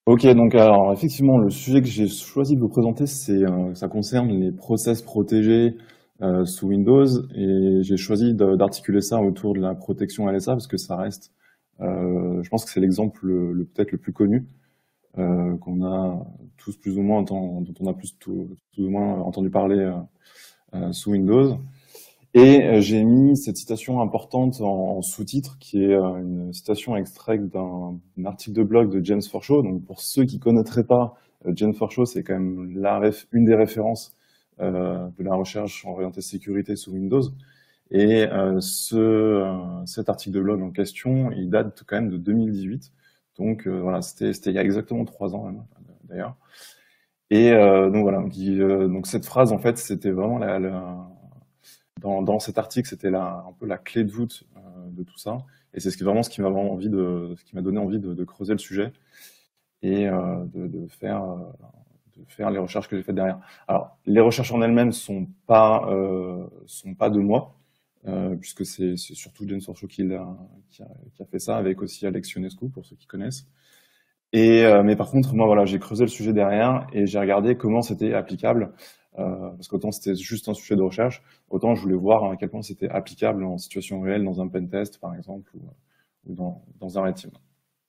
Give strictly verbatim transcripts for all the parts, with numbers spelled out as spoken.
Ok, donc alors effectivement, le sujet que j'ai choisi de vous présenter, c'est euh, ça concerne les process protégés euh, sous Windows, et j'ai choisi de- d'articuler ça autour de la protection L S A parce que ça reste, euh, je pense que c'est l'exemple le, le- peut-être le plus connu euh, qu'on a tous plus ou moins entendu, dont on a plus, tout- plus ou moins entendu parler euh, euh, sous Windows. Et euh, j'ai mis cette citation importante en, en sous-titre, qui est euh, une citation extraite d'un d'un article de blog de James Forshaw. Donc pour ceux qui connaîtraient pas, euh, James Forshaw, c'est quand même la réf- une des références euh, de la recherche orientée sécurité sous Windows. Et euh, ce, euh, cet article de blog en question, il date quand même de deux mille dix-huit. Donc euh, voilà, c'était c'était il y a exactement trois ans même, d'ailleurs. Et euh, donc voilà, donc, il, euh, donc cette phrase en fait, c'était vraiment la, la dans, dans cet article, c'était la, un peu la clé de voûte euh, de tout ça. Et c'est ce qui, vraiment ce qui m'a vraiment envie de, ce qui m'a donné envie de, de creuser le sujet et euh, de, de faire, euh, de faire les recherches que j'ai faites derrière. Alors, les recherches en elles-mêmes sont pas, euh, sont pas de moi, euh, puisque c'est c'est surtout James Forshaw qui, l'a- qui, a, qui a fait ça, avec aussi Alex Ionescu, pour ceux qui connaissent. Et, euh, mais par contre, moi, voilà, j'ai creusé le sujet derrière et j'ai regardé comment c'était applicable. Euh, parce qu'autant c'était juste un sujet de recherche, autant je voulais voir à quel point c'était applicable en situation réelle dans un pen test, par exemple, ou, ou dans, dans un red team.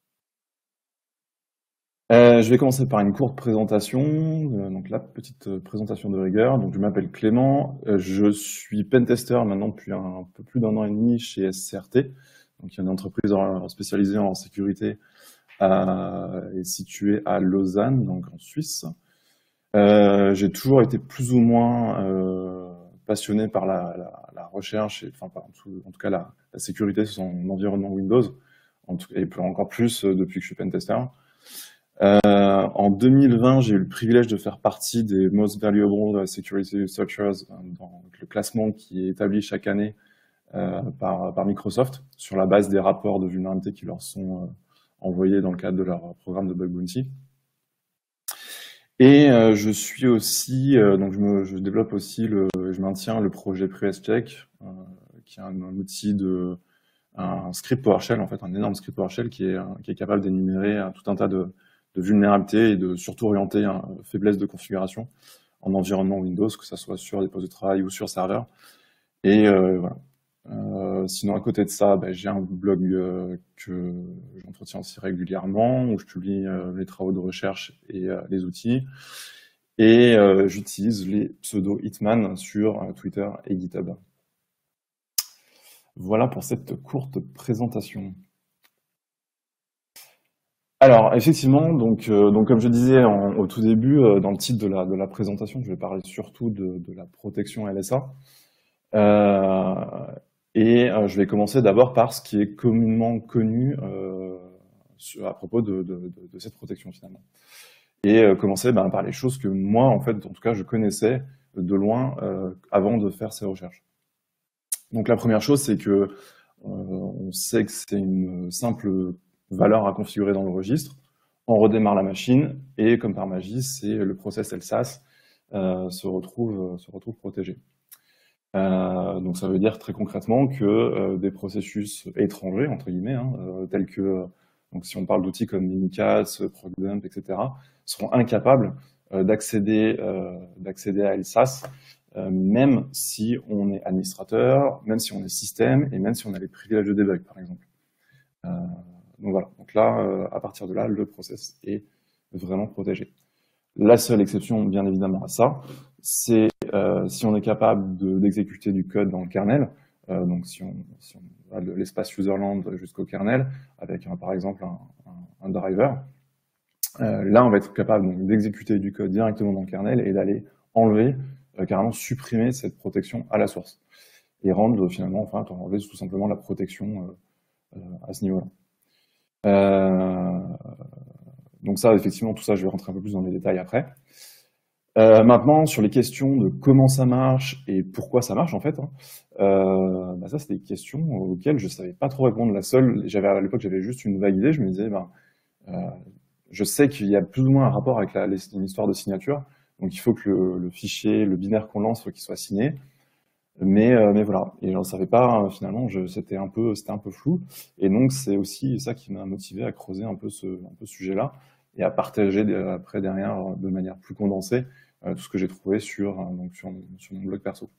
Euh, je vais commencer par une courte présentation, euh, donc la petite euh, présentation de rigueur. Donc je m'appelle Clément, euh, je suis pentester maintenant depuis un, un peu plus d'un an et demi chez S C R T, donc une entreprise en- spécialisée en sécurité euh, est située à Lausanne, donc en Suisse. Euh, j'ai toujours été plus ou moins euh, passionné par la, la, la recherche, et, enfin, par, en, tout, en tout cas la, la sécurité sur son environnement Windows, en tout, et plus, encore plus euh, depuis que je suis pentester. Euh, en deux mille vingt, j'ai eu le privilège de faire partie des Most Valuable Security Researchers, euh, dans le classement qui est établi chaque année euh, par, par Microsoft, sur la base des rapports de vulnérabilité qui leur sont euh, envoyés dans le cadre de leur programme de Bug Bounty. Et euh, je suis aussi, euh, donc je, me, je développe aussi, le, je maintiens le projet PreScheck, euh, qui est un, un outil de, un script PowerShell, en fait, un énorme script PowerShell qui est, qui est capable d'énumérer euh, tout un tas de, de vulnérabilités et de surtout orienter un faiblesse de configuration en environnement Windows, que ce soit sur des postes de travail ou sur serveur. Et euh, voilà. Euh, sinon, à côté de ça, bah, j'ai un blog euh, que j'entretiens aussi régulièrement, où je publie euh, les travaux de recherche et euh, les outils. Et euh, j'utilise les pseudo Hitman sur euh, Twitter et GitHub. Voilà pour cette courte présentation. Alors, effectivement, donc, euh, donc comme je disais en, au tout début, euh, dans le titre de la, de la présentation, je vais parler surtout de, de la protection L S A. Euh, et euh, je vais commencer d'abord par ce qui est communément connu euh, sur, à propos de, de, de, de cette protection finalement. Et euh, commencer ben, par les choses que moi, en fait, en tout cas, je connaissais de loin euh, avant de faire ces recherches. Donc la première chose, c'est que euh, on sait que c'est une simple valeur à configurer dans le registre. On redémarre la machine et comme par magie, c'est le process L S A S euh, se retrouve se retrouve protégé. Euh, donc ça veut dire très concrètement que euh, des processus étrangers entre guillemets, hein, euh, tels que donc si on parle d'outils comme Mimikatz, Procdump, et cetera, seront incapables euh, d'accéder euh, d'accéder à L S A S, euh, même si on est administrateur, même si on est système et même si on a les privilèges de debug par exemple. Euh, donc voilà. Donc là, euh, à partir de là, le process est vraiment protégé. La seule exception, bien évidemment, à ça, c'est euh, si on est capable d'exécuter du code dans le kernel, euh, donc si on, si on va de l'espace userland jusqu'au kernel, avec un, par exemple un, un, un driver, euh, là on va être capable d'exécuter du code directement dans le kernel et d'aller enlever, euh, carrément supprimer cette protection à la source, et rendre finalement, enfin, enlever tout simplement la protection euh, euh, à ce niveau-là. Euh, donc ça, effectivement, tout ça, je vais rentrer un peu plus dans les détails après. Euh, maintenant, sur les questions de comment ça marche et pourquoi ça marche, en fait, hein, euh, bah ça, c'est des questions auxquelles je savais pas trop répondre. La seule, j'avais à l'époque, j'avais juste une vague idée. Je me disais, ben, euh, je sais qu'il y a plus ou moins un rapport avec la, les, une histoire de signature. Donc, il faut que le, le fichier, le binaire qu'on lance, faut qu'il soit signé. Mais, euh, mais voilà. Et j'en savais pas. Euh, finalement, c'était un peu, c'était un peu flou. Et donc, c'est aussi ça qui m'a motivé à creuser un peu ce, un peu ce sujet-là et à partager après derrière de manière plus condensée euh, tout ce que j'ai trouvé sur, donc sur, sur mon blog perso.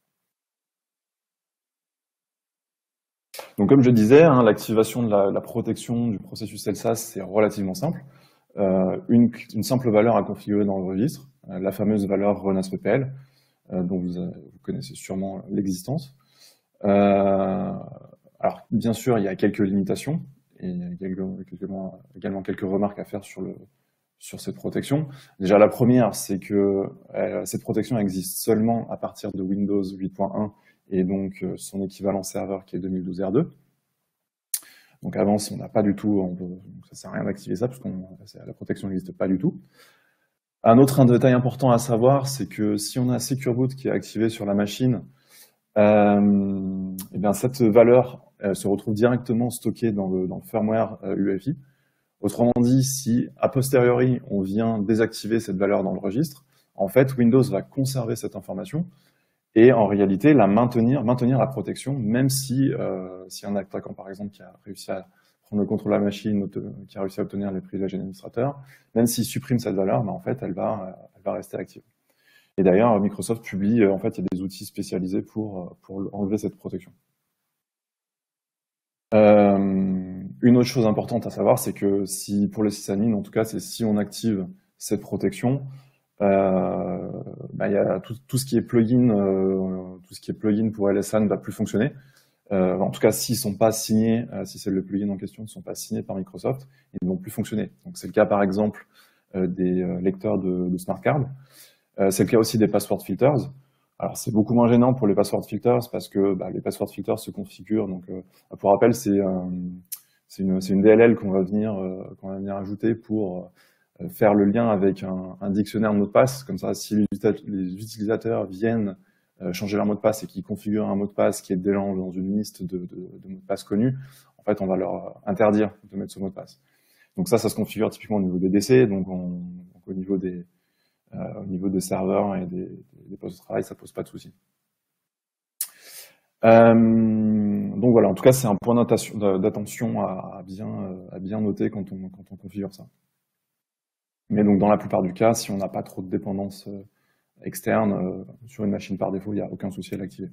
Donc comme je disais, hein, l'activation de la, la protection du processus L S A S, c'est relativement simple. Euh, une, une simple valeur à configurer dans le registre, euh, la fameuse valeur run as P P L, euh, dont vous, euh, vous connaissez sûrement l'existence. Euh, alors bien sûr, il y a quelques limitations, et il y a également, également quelques remarques à faire sur, le, sur cette protection. Déjà la première, c'est que euh, cette protection existe seulement à partir de Windows huit point un, et donc euh, son équivalent serveur qui est deux mille douze R deux. Donc avant, on n'a pas du tout, on peut, ça ne sert à rien d'activer ça, parce que la protection n'existe pas du tout. Un autre un détail important à savoir, c'est que si on a Secure Boot qui est activé sur la machine, euh, et bien cette valeur elle se retrouve directement stockée dans le, dans le firmware euh, U E F I. Autrement dit, si a posteriori on vient désactiver cette valeur dans le registre, en fait Windows va conserver cette information et en réalité la maintenir, maintenir la protection, même si, euh, si un attaquant par exemple qui a réussi à prendre le contrôle de la machine, qui a réussi à obtenir les privilèges d'administrateur, même s'il supprime cette valeur, ben en fait elle va, elle va rester active. Et d'ailleurs Microsoft publie, en fait il y a des outils spécialisés pour, pour enlever cette protection. Euh, une autre chose importante à savoir, c'est que si pour le sysadmin, en tout cas, c'est si on active cette protection, euh, bah, y a tout, tout ce qui est plugin, euh, tout ce qui est plugin pour L S A ne va plus fonctionner. Euh, en tout cas, s'ils sont pas signés, euh, si c'est le plugin en question, ne sont pas signés par Microsoft, ils ne vont plus fonctionner. Donc c'est le cas par exemple euh, des euh, lecteurs de, de smart card. Euh, c'est le cas aussi des password filters. Alors c'est beaucoup moins gênant pour les password filters parce que bah, les password filters se configurent. Donc euh, pour rappel, c'est euh, une, une D L L qu'on va venir euh, qu'on va venir ajouter pour euh, faire le lien avec un, un dictionnaire de mots de passe. Comme ça, si les, les utilisateurs viennent euh, changer leur mot de passe et qu'ils configurent un mot de passe qui est déjà dans une liste de, de, de mots de passe connus, en fait, on va leur interdire de mettre ce mot de passe. Donc ça, ça se configure typiquement au niveau des D C, donc, on, donc au niveau des Euh, au niveau des serveurs et des, des postes de travail, ça pose pas de souci. Euh, donc voilà, en tout cas, c'est un point d'attention à bien, à bien noter quand on, quand on configure ça. Mais donc dans la plupart du cas, si on n'a pas trop de dépendance externe euh, sur une machine par défaut, il n'y a aucun souci à l'activer.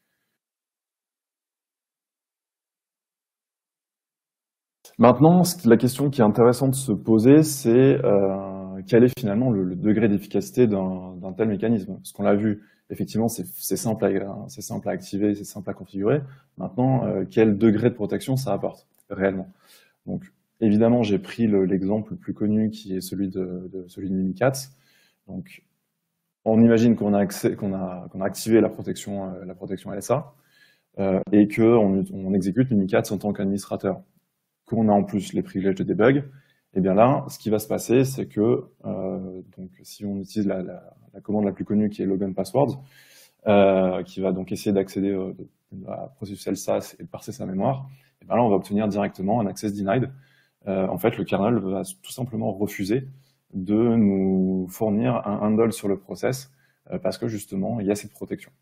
Maintenant, la question qui est intéressante de se poser, c'est euh, quel est finalement le, le degré d'efficacité d'un tel mécanisme. Parce qu'on l'a vu, effectivement, c'est simple, simple à activer, c'est simple à configurer. Maintenant, euh, quel degré de protection ça apporte réellement? Donc, évidemment, j'ai pris l'exemple le, le plus connu qui est celui de, de, celui de Mimikatz. Donc, on imagine qu'on a, qu'on a, qu'on a activé la protection, euh, la protection L S A euh, et qu'on on exécute Mimikatz en tant qu'administrateur. Qu'on a en plus les privilèges de debug, et bien là, ce qui va se passer, c'est que euh, donc si on utilise la, la, la commande la plus connue qui est login passwords, euh, qui va donc essayer d'accéder euh, à processus L S A S et de parser sa mémoire, et bien là, on va obtenir directement un access denied. Euh, en fait, le kernel va tout simplement refuser de nous fournir un handle sur le process euh, parce que justement, il y a cette protection.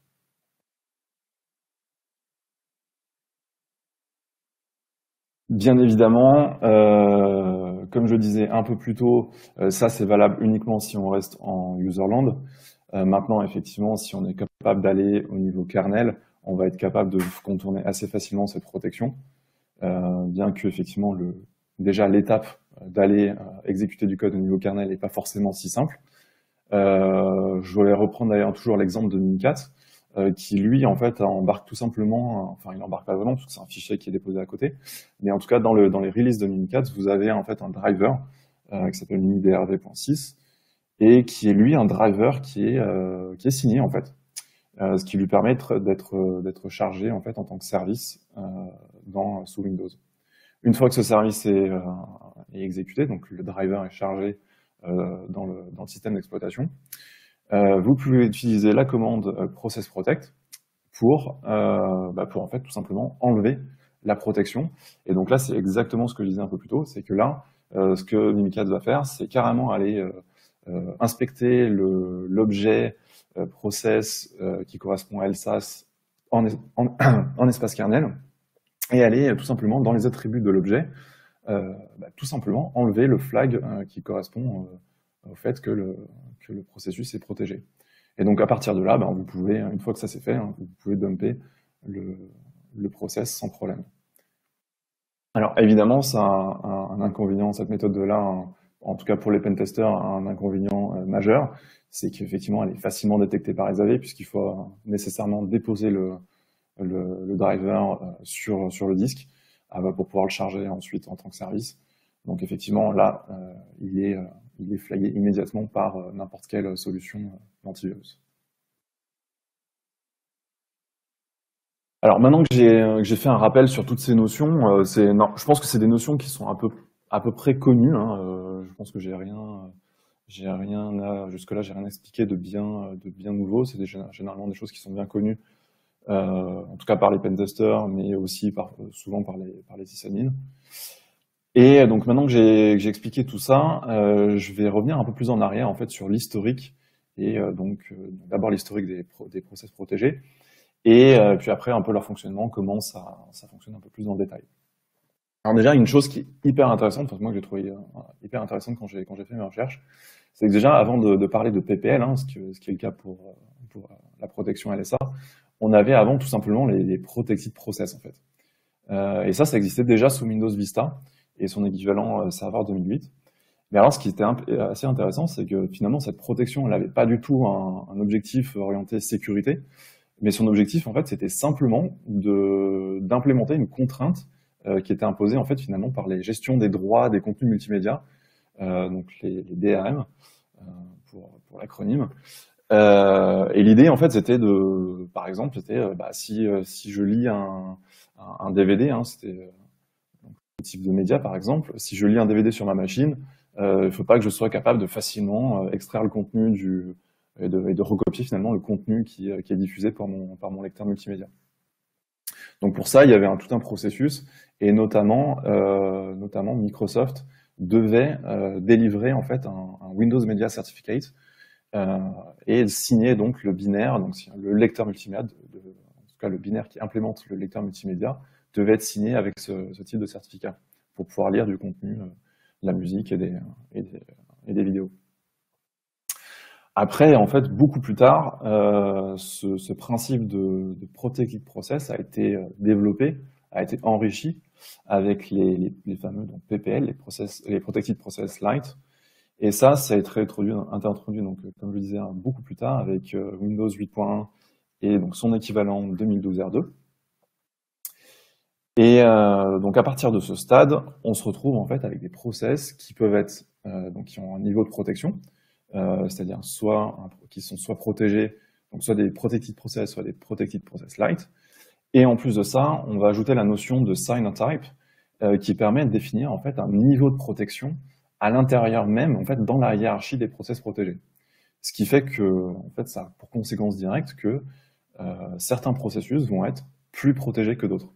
Bien évidemment, euh, comme je disais un peu plus tôt, euh, ça c'est valable uniquement si on reste en userland. Euh, maintenant, effectivement, si on est capable d'aller au niveau kernel, on va être capable de contourner assez facilement cette protection, euh, bien que effectivement le, déjà l'étape d'aller euh, exécuter du code au niveau kernel n'est pas forcément si simple. Euh, je voulais reprendre d'ailleurs toujours l'exemple de Mimikatz, euh, qui lui en fait embarque tout simplement, enfin il embarque pas vraiment parce que c'est un fichier qui est déposé à côté, mais en tout cas dans, le, dans les releases de Mimikatz, vous avez en fait un driver euh, qui s'appelle mimidrv point six et qui est lui un driver qui est, euh, qui est signé en fait, euh, ce qui lui permet d'être d'être chargé en fait en tant que service euh, dans, sous Windows. Une fois que ce service est, euh, est exécuté, donc le driver est chargé euh, dans, le, dans le système d'exploitation, euh, vous pouvez utiliser la commande euh, process protect pour, euh, bah pour en fait tout simplement enlever la protection. Et donc là, c'est exactement ce que je disais un peu plus tôt, c'est que là, euh, ce que Mimikatz va faire, c'est carrément aller euh, euh, inspecter l'objet euh, process euh, qui correspond à L S A S en, en, en espace kernel et aller euh, tout simplement dans les attributs de l'objet euh, bah, tout simplement enlever le flag euh, qui correspond euh, au fait que le, que le processus est protégé. Et donc à partir de là, bah, vous pouvez, une fois que ça c'est fait, hein, vous pouvez dumper le, le process sans problème. Alors évidemment, ça a un, un inconvénient, cette méthode-là, un, en tout cas pour les pentesters, un inconvénient euh, majeur, c'est qu'effectivement elle est facilement détectée par les A V, puisqu'il faut euh, nécessairement déposer le, le, le driver euh, sur, sur le disque euh, pour pouvoir le charger ensuite en tant que service. Donc effectivement là, euh, il, est, euh, il est flagué immédiatement par euh, n'importe quelle solution euh, d'antivirus. Alors maintenant que j'ai j'ai fait un rappel sur toutes ces notions, euh, c'est non, je pense que c'est des notions qui sont à peu à peu près connues. Hein, euh, je pense que j'ai rien j'ai rien à, jusque-là j'ai rien expliqué de bien de bien nouveau. C'est généralement des choses qui sont bien connues, euh, en tout cas par les pentesters, mais aussi par souvent par les par les sysadmins. Et donc maintenant que j'ai j'ai expliqué tout ça, euh, je vais revenir un peu plus en arrière en fait sur l'historique et euh, donc euh, d'abord l'historique des pro, des process protégés. Et euh, puis après, un peu leur fonctionnement, comment ça, ça fonctionne un peu plus dans le détail. Alors déjà, une chose qui est hyper intéressante, enfin, moi que j'ai trouvé euh, hyper intéressante quand j'ai quand j'ai fait mes recherches, c'est que déjà, avant de, de parler de P P L, hein, ce, que, ce qui est le cas pour, pour la protection L S A, on avait avant tout simplement les, les protected process, en fait. Euh, et ça, ça existait déjà sous Windows Vista et son équivalent euh, serveur deux mille huit. Mais alors, ce qui était assez intéressant, c'est que finalement, cette protection, elle n'avait pas du tout un, un objectif orienté sécurité, mais son objectif, en fait, c'était simplement de d'implémenter une contrainte euh, qui était imposée, en fait, finalement, par les gestions des droits des contenus multimédia, euh, donc les, les D R M, euh, pour, pour l'acronyme. Euh, et l'idée, en fait, c'était de, par exemple, c'était, euh, bah, si, euh, si je lis un, un, un D V D, hein, c'était euh, un type de média, par exemple, si je lis un D V D sur ma machine, euh, il ne faut pas que je sois capable de facilement euh, extraire le contenu du Et de, et de recopier finalement le contenu qui, qui est diffusé par mon, par mon lecteur multimédia. Donc pour ça, il y avait un, tout un processus, et notamment, euh, notamment Microsoft devait euh, délivrer en fait un, un Windows Media Certificate euh, et signer donc le binaire, donc le lecteur multimédia, de, de, en tout cas le binaire qui implémente le lecteur multimédia, devait être signé avec ce, ce type de certificat pour pouvoir lire du contenu, euh, de la musique et des, et des, et des vidéos. Après, en fait, beaucoup plus tard, euh, ce, ce principe de, de protected process a été développé, a été enrichi avec les, les, les fameux donc, P P L, les, process, les protected process light. Et ça, ça a été introduit, introduit donc, comme je le disais, beaucoup plus tard avec euh, Windows huit point un et donc son équivalent deux mille douze R deux. Et euh, donc à partir de ce stade, on se retrouve en fait avec des process qui peuvent être euh, donc qui ont un niveau de protection. Euh, c'est-à-dire soit qui sont soit protégés, donc soit des protected process, soit des protected process light. Et en plus de ça, on va ajouter la notion de sign type euh, qui permet de définir en fait un niveau de protection à l'intérieur même, en fait, dans la hiérarchie des process protégés. Ce qui fait que, en fait, ça a pour conséquence directe que euh, certains processus vont être plus protégés que d'autres.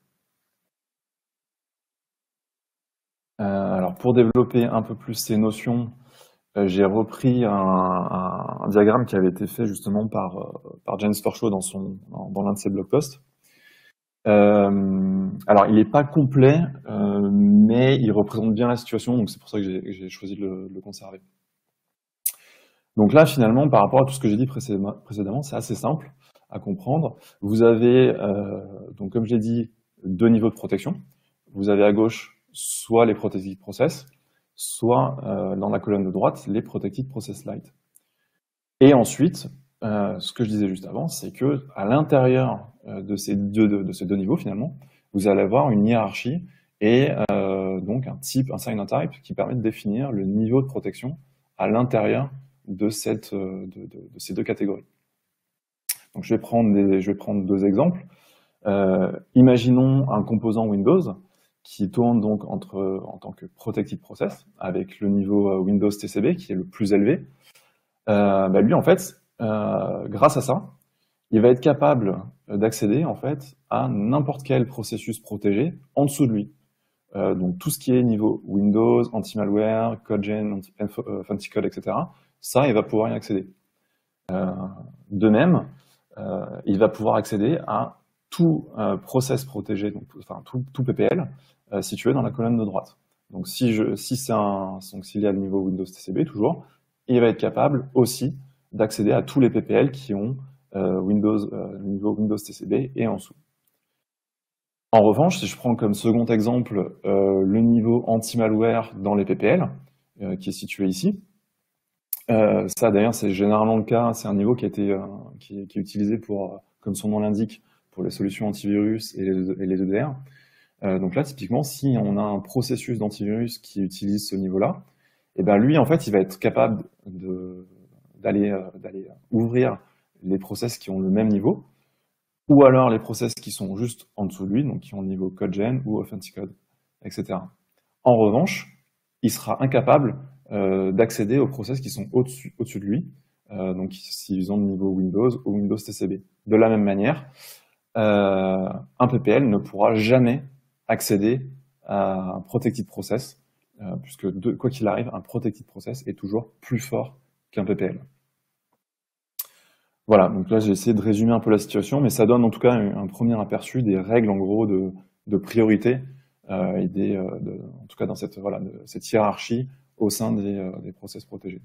Euh, alors, pour développer un peu plus ces notions, Euh, j'ai repris un, un, un diagramme qui avait été fait justement par, euh, par James Forshaw dans, son, dans, dans l'un de ses blog posts. Euh, alors, il n'est pas complet, euh, mais il représente bien la situation, donc c'est pour ça que j'ai, j'ai choisi de le, de le conserver. Donc là, finalement, par rapport à tout ce que j'ai dit précédemment, c'est assez simple à comprendre. Vous avez, euh, donc comme j'ai dit, deux niveaux de protection. Vous avez à gauche soit les protected process, soit euh, dans la colonne de droite, les protected process light. Et ensuite, euh, ce que je disais juste avant, c'est que à l'intérieur euh, de, ces deux, de, de ces deux niveaux, finalement, vous allez avoir une hiérarchie et euh, donc un type, un sign type qui permet de définir le niveau de protection à l'intérieur de, cette, de, de, de ces deux catégories. Donc je vais prendre, des, je vais prendre deux exemples. Euh, imaginons un composant Windows qui tourne donc entre, en tant que protected process, avec le niveau Windows T C B qui est le plus élevé. Euh, bah lui, en fait, euh, grâce à ça, il va être capable d'accéder en fait à n'importe quel processus protégé en dessous de lui. Euh, donc tout ce qui est niveau Windows, anti-malware, CodeGen, FantiCode, et cetera, ça, il va pouvoir y accéder. Euh, de même, euh, il va pouvoir accéder à tout euh, process protégé, donc, enfin tout, tout P P L, euh, situé dans la colonne de droite. Donc si je, si c'est un, donc s'il y a le niveau Windows T C B toujours, il va être capable aussi d'accéder à tous les P P L qui ont euh, Windows, euh, niveau Windows T C B et en dessous. En revanche, si je prends comme second exemple euh, le niveau anti-malware dans les P P L, euh, qui est situé ici, euh, ça d'ailleurs c'est généralement le cas, c'est un niveau qui, a été, euh, qui, qui est utilisé pour, comme son nom l'indique, pour les solutions antivirus et les, et les E D R. Euh, donc là, typiquement, si on a un processus d'antivirus qui utilise ce niveau-là, et ben lui, en fait, il va être capable d'aller euh, d'aller ouvrir les process qui ont le même niveau, ou alors les process qui sont juste en dessous de lui, donc qui ont le niveau CodeGen ou AuthentiCode, et cetera. En revanche, il sera incapable euh, d'accéder aux process qui sont au-dessus au-dessus de lui, euh, donc s'ils ont le niveau Windows ou Windows T C B. De la même manière, euh, un P P L ne pourra jamais accéder à un protected process, euh, puisque de, quoi qu'il arrive, un protected process est toujours plus fort qu'un P P L. Voilà, donc là j'ai essayé de résumer un peu la situation, mais ça donne en tout cas un, un premier aperçu des règles en gros de, de priorité, euh, et des, euh, de, en tout cas dans cette, voilà, de, cette hiérarchie au sein des, euh, des process protégés.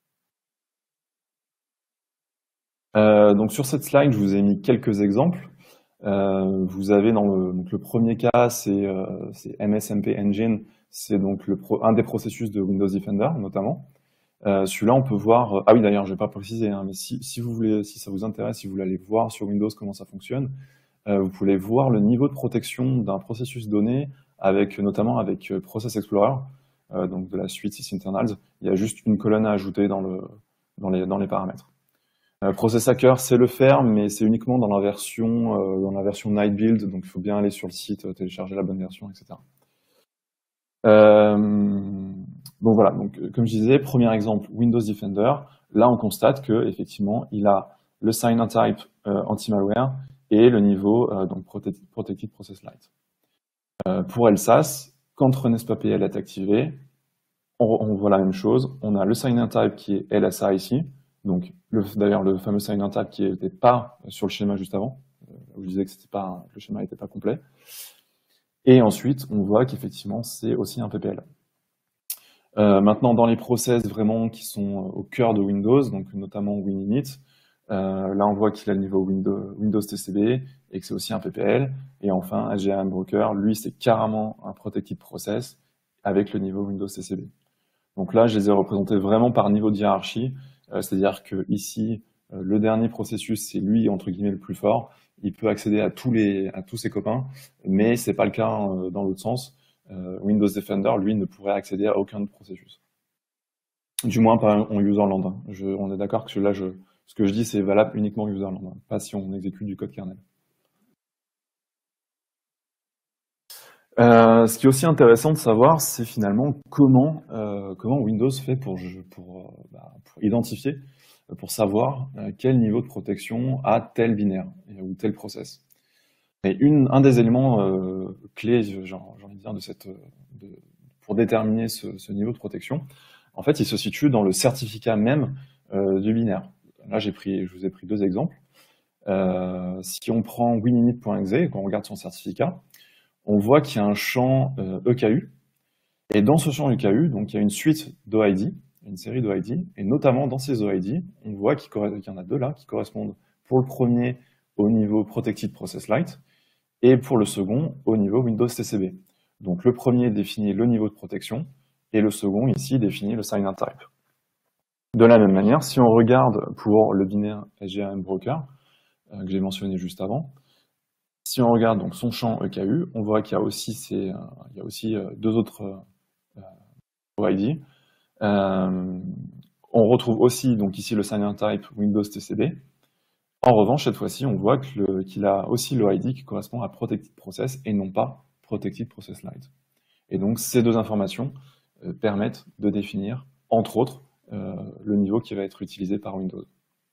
Euh, donc sur cette slide, je vous ai mis quelques exemples. Euh, vous avez dans le, donc le premier cas, c'est euh, M S M P Engine, c'est donc le pro, un des processus de Windows Defender notamment. Euh, Celui-là, on peut voir. Ah oui, d'ailleurs, je vais pas préciser, hein, mais si, si vous voulez, si ça vous intéresse, si vous voulez aller voir sur Windows comment ça fonctionne, euh, vous pouvez voir le niveau de protection d'un processus donné, avec notamment avec euh, Process Explorer, euh, donc de la suite sysinternals. Il y a juste une colonne à ajouter dans le dans les dans les paramètres. Euh, Process Hacker sait le faire, mais c'est uniquement dans la version euh, dans la version Night Build, donc il faut bien aller sur le site, télécharger la bonne version, et cetera. Euh, donc voilà, donc comme je disais, premier exemple, Windows Defender. Là, on constate que effectivement, il a le sign-in type euh, anti-malware et le niveau euh, donc Protected, Protected Process Lite. Euh, pour L S A S, quand RunESPA-P L est activé, on, on voit la même chose. On a le sign-in type qui est L S A ici. Donc, d'ailleurs, le fameux sign-in type qui n'était pas sur le schéma juste avant. Je vous disais que c'était pas, le schéma n'était pas complet. Et ensuite, on voit qu'effectivement, c'est aussi un P P L. Euh, maintenant, dans les process vraiment qui sont au cœur de Windows, donc notamment WinInit, euh, là on voit qu'il a le niveau Windows, Windows T C B et que c'est aussi un P P L. Et enfin, S G A M Broker, lui, c'est carrément un Protected Process avec le niveau Windows T C B. Donc là, je les ai représentés vraiment par niveau de hiérarchie, euh, c'est-à-dire que ici, euh, le dernier processus, c'est lui, entre guillemets, le plus fort. Il peut accéder à tous, les, à tous ses copains, mais c'est pas le cas euh, dans l'autre sens. Euh, Windows Defender, lui, ne pourrait accéder à aucun processus. Du moins pas en userland. Hein. Je, on est d'accord que là, je, ce que je dis, c'est valable uniquement en userland, hein, pas si on exécute du code kernel. Euh, ce qui est aussi intéressant de savoir, c'est finalement comment, euh, comment Windows fait pour, pour, euh, bah, pour identifier, pour savoir euh, quel niveau de protection a tel binaire ou tel process. Et une, un des éléments euh, clés, j'ai envie de dire, de cette, de, pour déterminer ce, ce niveau de protection, en fait, il se situe dans le certificat même euh, du binaire. Là, j'ai pris, je vous ai pris deux exemples. Euh, si on prend wininit.exe et qu'on regarde son certificat, on voit qu'il y a un champ euh, E K U, et dans ce champ E K U, donc il y a une suite d'O I D, une série d'O I D, et notamment dans ces O I D, on voit qu'il y en a deux là qui correspondent pour le premier au niveau Protected Process Lite, et pour le second au niveau Windows T C B. Donc le premier définit le niveau de protection, et le second ici définit le sign-in type. De la même manière, si on regarde pour le binaire S G A M Broker, euh, que j'ai mentionné juste avant, si on regarde donc son champ E K U, on voit qu'il y a aussi, ces, euh, il y a aussi euh, deux autres euh, O I D. Euh, on retrouve aussi donc ici le sign-in type Windows T C B. En revanche, cette fois-ci, on voit qu'il qu'il a aussi l'O I D qui correspond à Protected Process et non pas Protected Process Lite. Et donc ces deux informations euh, permettent de définir, entre autres, euh, le niveau qui va être utilisé par Windows.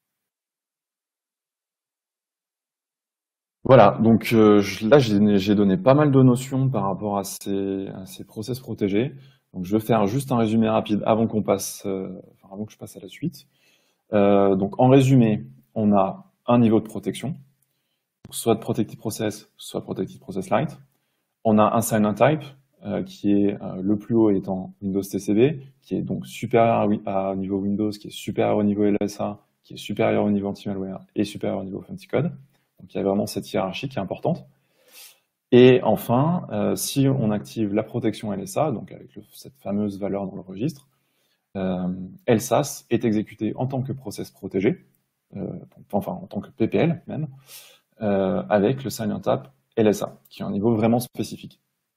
Voilà, donc euh, là j'ai donné pas mal de notions par rapport à ces, à ces process protégés. Donc je vais faire juste un résumé rapide avant qu'on passe, euh, enfin, avant que je passe à la suite. Euh, donc en résumé, on a un niveau de protection, soit de Protected Process, soit Protected Process Lite. On a un sign-in type, euh, qui est euh, le plus haut étant Windows T C B, qui est donc supérieur à, à niveau Windows, qui est supérieur au niveau L S A, qui est supérieur au niveau anti-malware et supérieur au niveau FancyCode. Donc il y a vraiment cette hiérarchie qui est importante. Et enfin, euh, si on active la protection L S A, donc avec le, cette fameuse valeur dans le registre, euh, L S A S est exécuté en tant que process protégé, euh, enfin en tant que P P L même, euh, avec le Silent App L S A, qui est un niveau vraiment spécifique.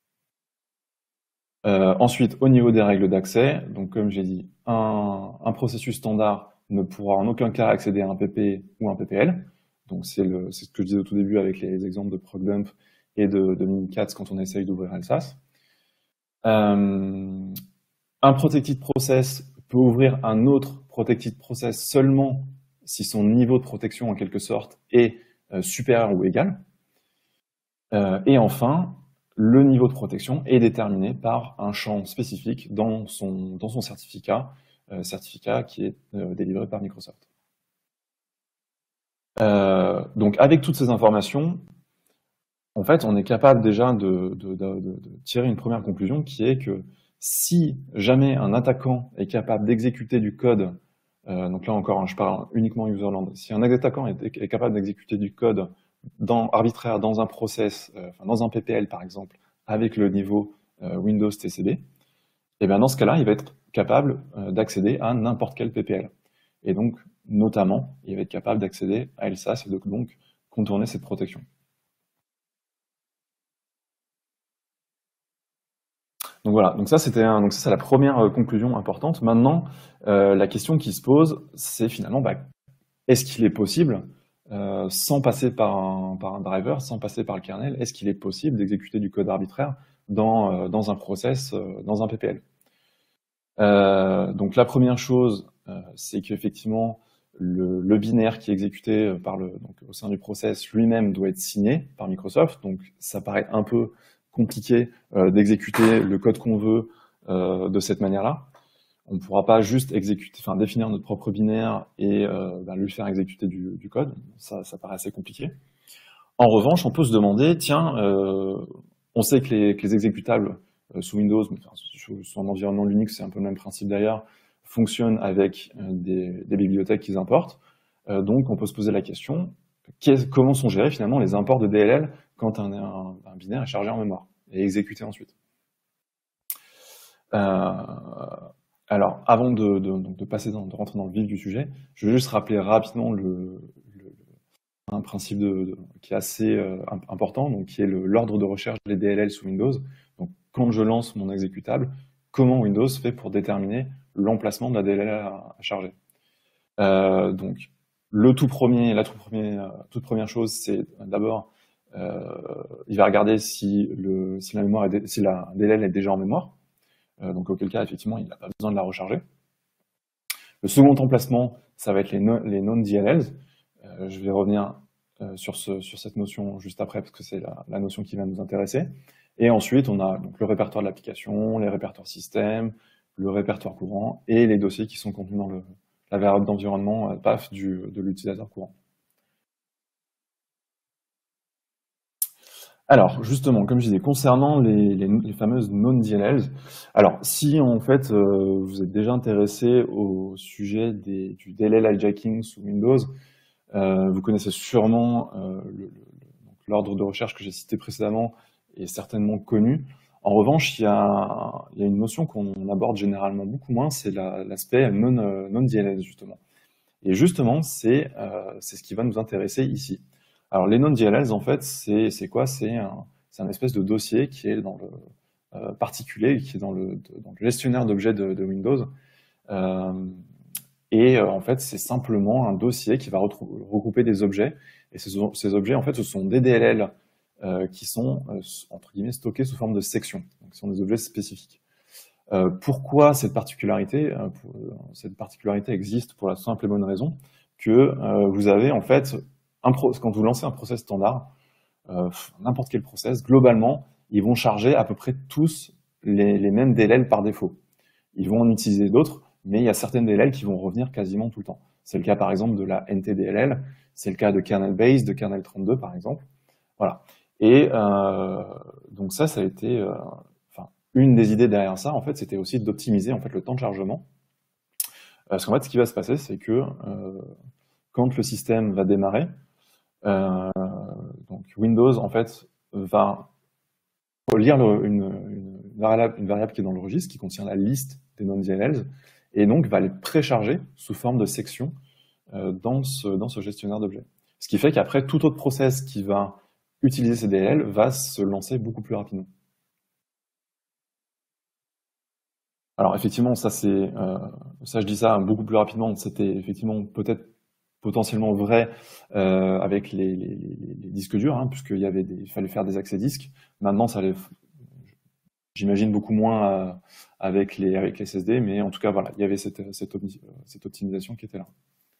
Euh, ensuite, au niveau des règles d'accès, donc comme j'ai dit, un, un processus standard ne pourra en aucun cas accéder à un P P ou un P P L. Donc c'est ce que je disais au tout début avec les exemples de ProcDump et de, de Mimikatz quand on essaye d'ouvrir L S A S. Euh, un protected process peut ouvrir un autre protected process seulement si son niveau de protection en quelque sorte est euh, supérieur ou égal. Euh, et enfin, le niveau de protection est déterminé par un champ spécifique dans son, dans son certificat, euh, certificat qui est euh, délivré par Microsoft. Euh, donc avec toutes ces informations, en fait, on est capable déjà de, de, de, de tirer une première conclusion qui est que si jamais un attaquant est capable d'exécuter du code, euh, donc là encore, hein, je parle uniquement userland, si un attaquant est, est capable d'exécuter du code dans, arbitraire dans un process, euh, enfin, dans un P P L par exemple, avec le niveau euh, Windows T C B, et bien dans ce cas-là, il va être capable euh, d'accéder à n'importe quel P P L. Et donc, notamment, il va être capable d'accéder à L S A S et de donc contourner cette protection. Donc voilà, donc ça c'était un, donc ça c'est la première euh, conclusion importante. Maintenant, euh, la question qui se pose, c'est finalement, bah, est-ce qu'il est possible, euh, sans passer par un, par un driver, sans passer par le kernel, est-ce qu'il est possible d'exécuter du code arbitraire dans, euh, dans un process, euh, dans un P P L? euh, Donc la première chose, euh, c'est qu'effectivement, le, le binaire qui est exécuté par le, donc, au sein du process lui-même doit être signé par Microsoft. Donc ça paraît un peu compliqué euh, d'exécuter le code qu'on veut euh, de cette manière-là. On ne pourra pas juste exécuter, enfin définir notre propre binaire et euh, ben, lui faire exécuter du, du code. Ça, ça paraît assez compliqué. En revanche, on peut se demander, tiens, euh, on sait que les, que les exécutables euh, sous Windows, mais, enfin, sous, sous un environnement Linux, c'est un peu le même principe d'ailleurs, fonctionnent avec euh, des, des bibliothèques qu'ils importent. Euh, donc on peut se poser la question, comment sont gérés finalement les imports de D L L quand un, un, un binaire est chargé en mémoire et exécuté ensuite. Euh, alors, avant de, de, donc de passer dans, de rentrer dans le vif du sujet, je vais juste rappeler rapidement le, le, un principe de, de, qui est assez euh, important, donc qui est l'ordre de recherche des D L L sous Windows. Donc, quand je lance mon exécutable, comment Windows fait pour déterminer l'emplacement de la D L L à, à charger. Euh, donc, le tout premier, la toute première, toute première chose, c'est d'abord, euh, il va regarder si, le, si la mémoire est, si la D L L est déjà en mémoire. Euh, donc auquel cas, effectivement, il n'a pas besoin de la recharger. Le second emplacement, ça va être les, no les non-D L Ls. Euh, je vais revenir euh, sur, ce, sur cette notion juste après, parce que c'est la, la notion qui va nous intéresser. Et ensuite, on a donc le répertoire de l'application, les répertoires système, le répertoire courant, et les dossiers qui sont contenus dans le, la variable d'environnement euh, P A F du, de l'utilisateur courant. Alors, justement, comme je disais, concernant les, les, les fameuses non-D L Ls, alors, si en fait euh, vous êtes déjà intéressé au sujet des, du D L L hijacking sous Windows, euh, vous connaissez sûrement euh, l'ordre de recherche que j'ai cité précédemment est certainement connu. En revanche, il y a, il y a une notion qu'on aborde généralement beaucoup moins, c'est l'aspect non, euh, non-D L L, justement. Et justement, c'est euh, c'est ce qui va nous intéresser ici. Alors, les non-D L Ls, en fait, c'est quoi? C'est un, un espèce de dossier qui est dans le euh, particulier, qui est dans le, de, dans le gestionnaire d'objets de, de Windows. Euh, et euh, en fait, c'est simplement un dossier qui va regrouper des objets. Et ces, ces objets, en fait, ce sont des D L L euh, qui sont, euh, entre guillemets, stockés sous forme de sections. Donc, ce sont des objets spécifiques. Euh, pourquoi cette particularité? euh, pour, Cette particularité existe pour la simple et bonne raison que euh, vous avez, en fait, un pro quand vous lancez un process standard, euh, n'importe quel process, globalement, ils vont charger à peu près tous les, les mêmes D L L par défaut. Ils vont en utiliser d'autres, mais il y a certaines D L L qui vont revenir quasiment tout le temps. C'est le cas par exemple de la N T D L L, c'est le cas de kernel base, de kernel trente-deux par exemple. Voilà. Et euh, donc ça, ça a été, euh, enfin, une des idées derrière ça, en fait, c'était aussi d'optimiser en fait le temps de chargement. Parce qu'en fait, ce qui va se passer, c'est que euh, quand le système va démarrer, euh, donc Windows en fait va lire le, une, une, variable, une variable qui est dans le registre, qui contient la liste des non-D L Ls, et donc va les précharger sous forme de sections euh, dans, ce, dans ce gestionnaire d'objets. Ce qui fait qu'après, tout autre process qui va utiliser ces D L L va se lancer beaucoup plus rapidement. Alors effectivement, ça c'est, euh, ça je dis ça beaucoup plus rapidement, c'était effectivement peut-être potentiellement vrai euh, avec les, les, les disques durs, hein, puisqu'il y avait des, il fallait faire des accès disques. Maintenant, ça allait, j'imagine beaucoup moins euh, avec les avec les S S D, mais en tout cas voilà, il y avait cette, cette, cette optimisation qui était là.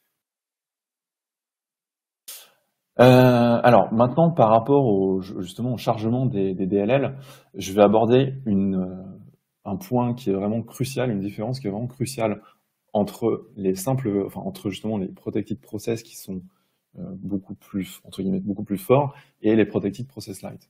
Euh, alors maintenant, par rapport au, justement au chargement des, des D L L, je vais aborder une, un point qui est vraiment crucial, une différence qui est vraiment cruciale entre les simples, enfin entre justement les protected process qui sont euh, beaucoup plus, entre guillemets, beaucoup plus forts, et les protected process light.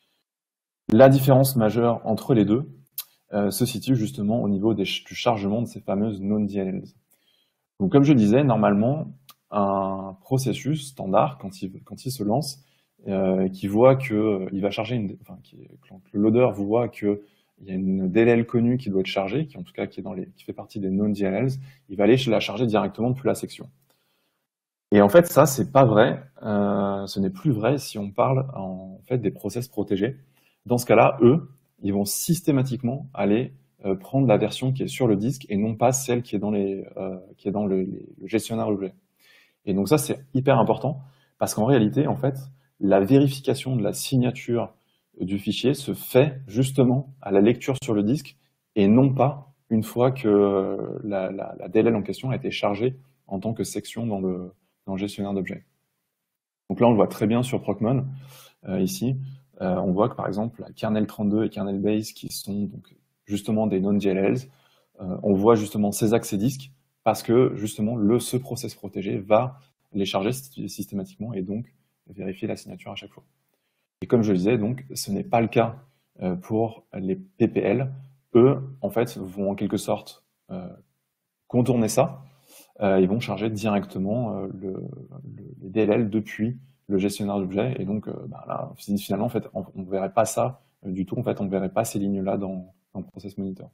La différence majeure entre les deux euh, se situe justement au niveau des, du chargement de ces fameuses non-D L Ls. Donc comme je disais, normalement, un processus standard, quand il, quand il se lance, euh, qui voit que euh, il va charger une, enfin, qui, quand le loader voit que il y a une D L L connue qui doit être chargée, qui en tout cas qui est dans les, qui fait partie des non-D L Ls, il va aller la charger directement depuis la section. Et en fait, ça c'est pas vrai. Euh, ce n'est plus vrai si on parle en fait des process protégés. Dans ce cas-là, eux, ils vont systématiquement aller euh, prendre la version qui est sur le disque et non pas celle qui est dans les, euh, qui est dans le, les, le gestionnaire objet. Et donc ça, c'est hyper important parce qu'en réalité, en fait, la vérification de la signature du fichier se fait justement à la lecture sur le disque et non pas une fois que la, la, la D L L en question a été chargée en tant que section dans le, dans le gestionnaire d'objets. Donc là, on le voit très bien sur Procmon, euh, ici. Euh, on voit que par exemple, la kernel trente-deux et kernel base, qui sont donc justement des non-D L Ls, euh, on voit justement ces accès disques parce que justement le, ce process protégé va les charger systématiquement et donc vérifier la signature à chaque fois. Et comme je le disais, donc, ce n'est pas le cas euh, pour les P P L. Eux, en fait, vont en quelque sorte euh, contourner ça. Euh, ils vont charger directement euh, le, le, les D L L depuis le gestionnaire d'objets. Et donc, euh, bah, là, finalement, en fait, on ne verrait pas ça euh, du tout. En fait, on ne verrait pas ces lignes-là dans, dans le process monitor.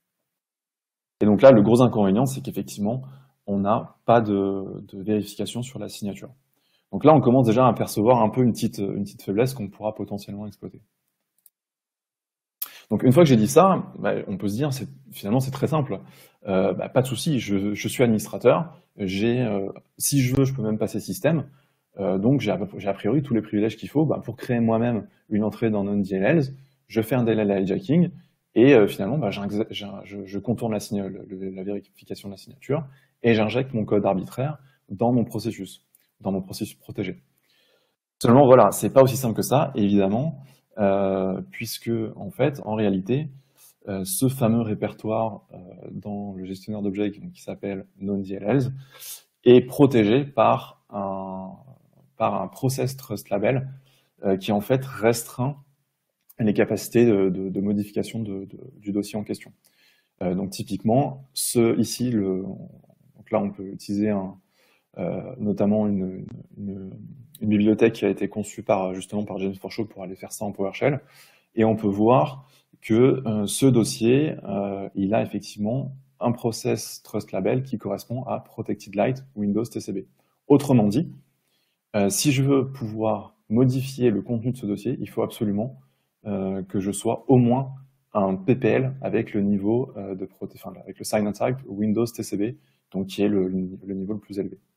Et donc là, le gros inconvénient, c'est qu'effectivement, on n'a pas de, de vérification sur la signature. Donc là, on commence déjà à apercevoir un peu une petite, une petite faiblesse qu'on pourra potentiellement exploiter. Donc une fois que j'ai dit ça, bah, on peut se dire, finalement c'est très simple, euh, bah, pas de souci, je, je suis administrateur, j'ai, euh, si je veux, je peux même passer système, euh, donc j'ai a priori tous les privilèges qu'il faut bah, pour créer moi-même une entrée dans non-D L Ls, je fais un D L L hijacking, et euh, finalement bah, je, je contourne la, le, la vérification de la signature, et j'injecte mon code arbitraire dans mon processus, dans mon processus protégé. Seulement voilà, c'est pas aussi simple que ça, évidemment, euh, puisque en fait, en réalité, euh, ce fameux répertoire euh, dans le gestionnaire d'objets qui s'appelle non-D L Ls est protégé par un, par un process trust label euh, qui en fait restreint les capacités de, de, de modification de, de, du dossier en question. Euh, donc typiquement, ce ici, le, donc là on peut utiliser un, euh, notamment une, une, une bibliothèque qui a été conçue par justement par James Forshaw pour aller faire ça en PowerShell, et on peut voir que euh, ce dossier, euh, il a effectivement un process trust label qui correspond à Protected Light Windows T C B. Autrement dit, euh, si je veux pouvoir modifier le contenu de ce dossier, il faut absolument euh, que je sois au moins un P P L avec le niveau euh, de prote enfin, avec le sign and type Windows T C B, donc qui est le, le niveau le plus élevé.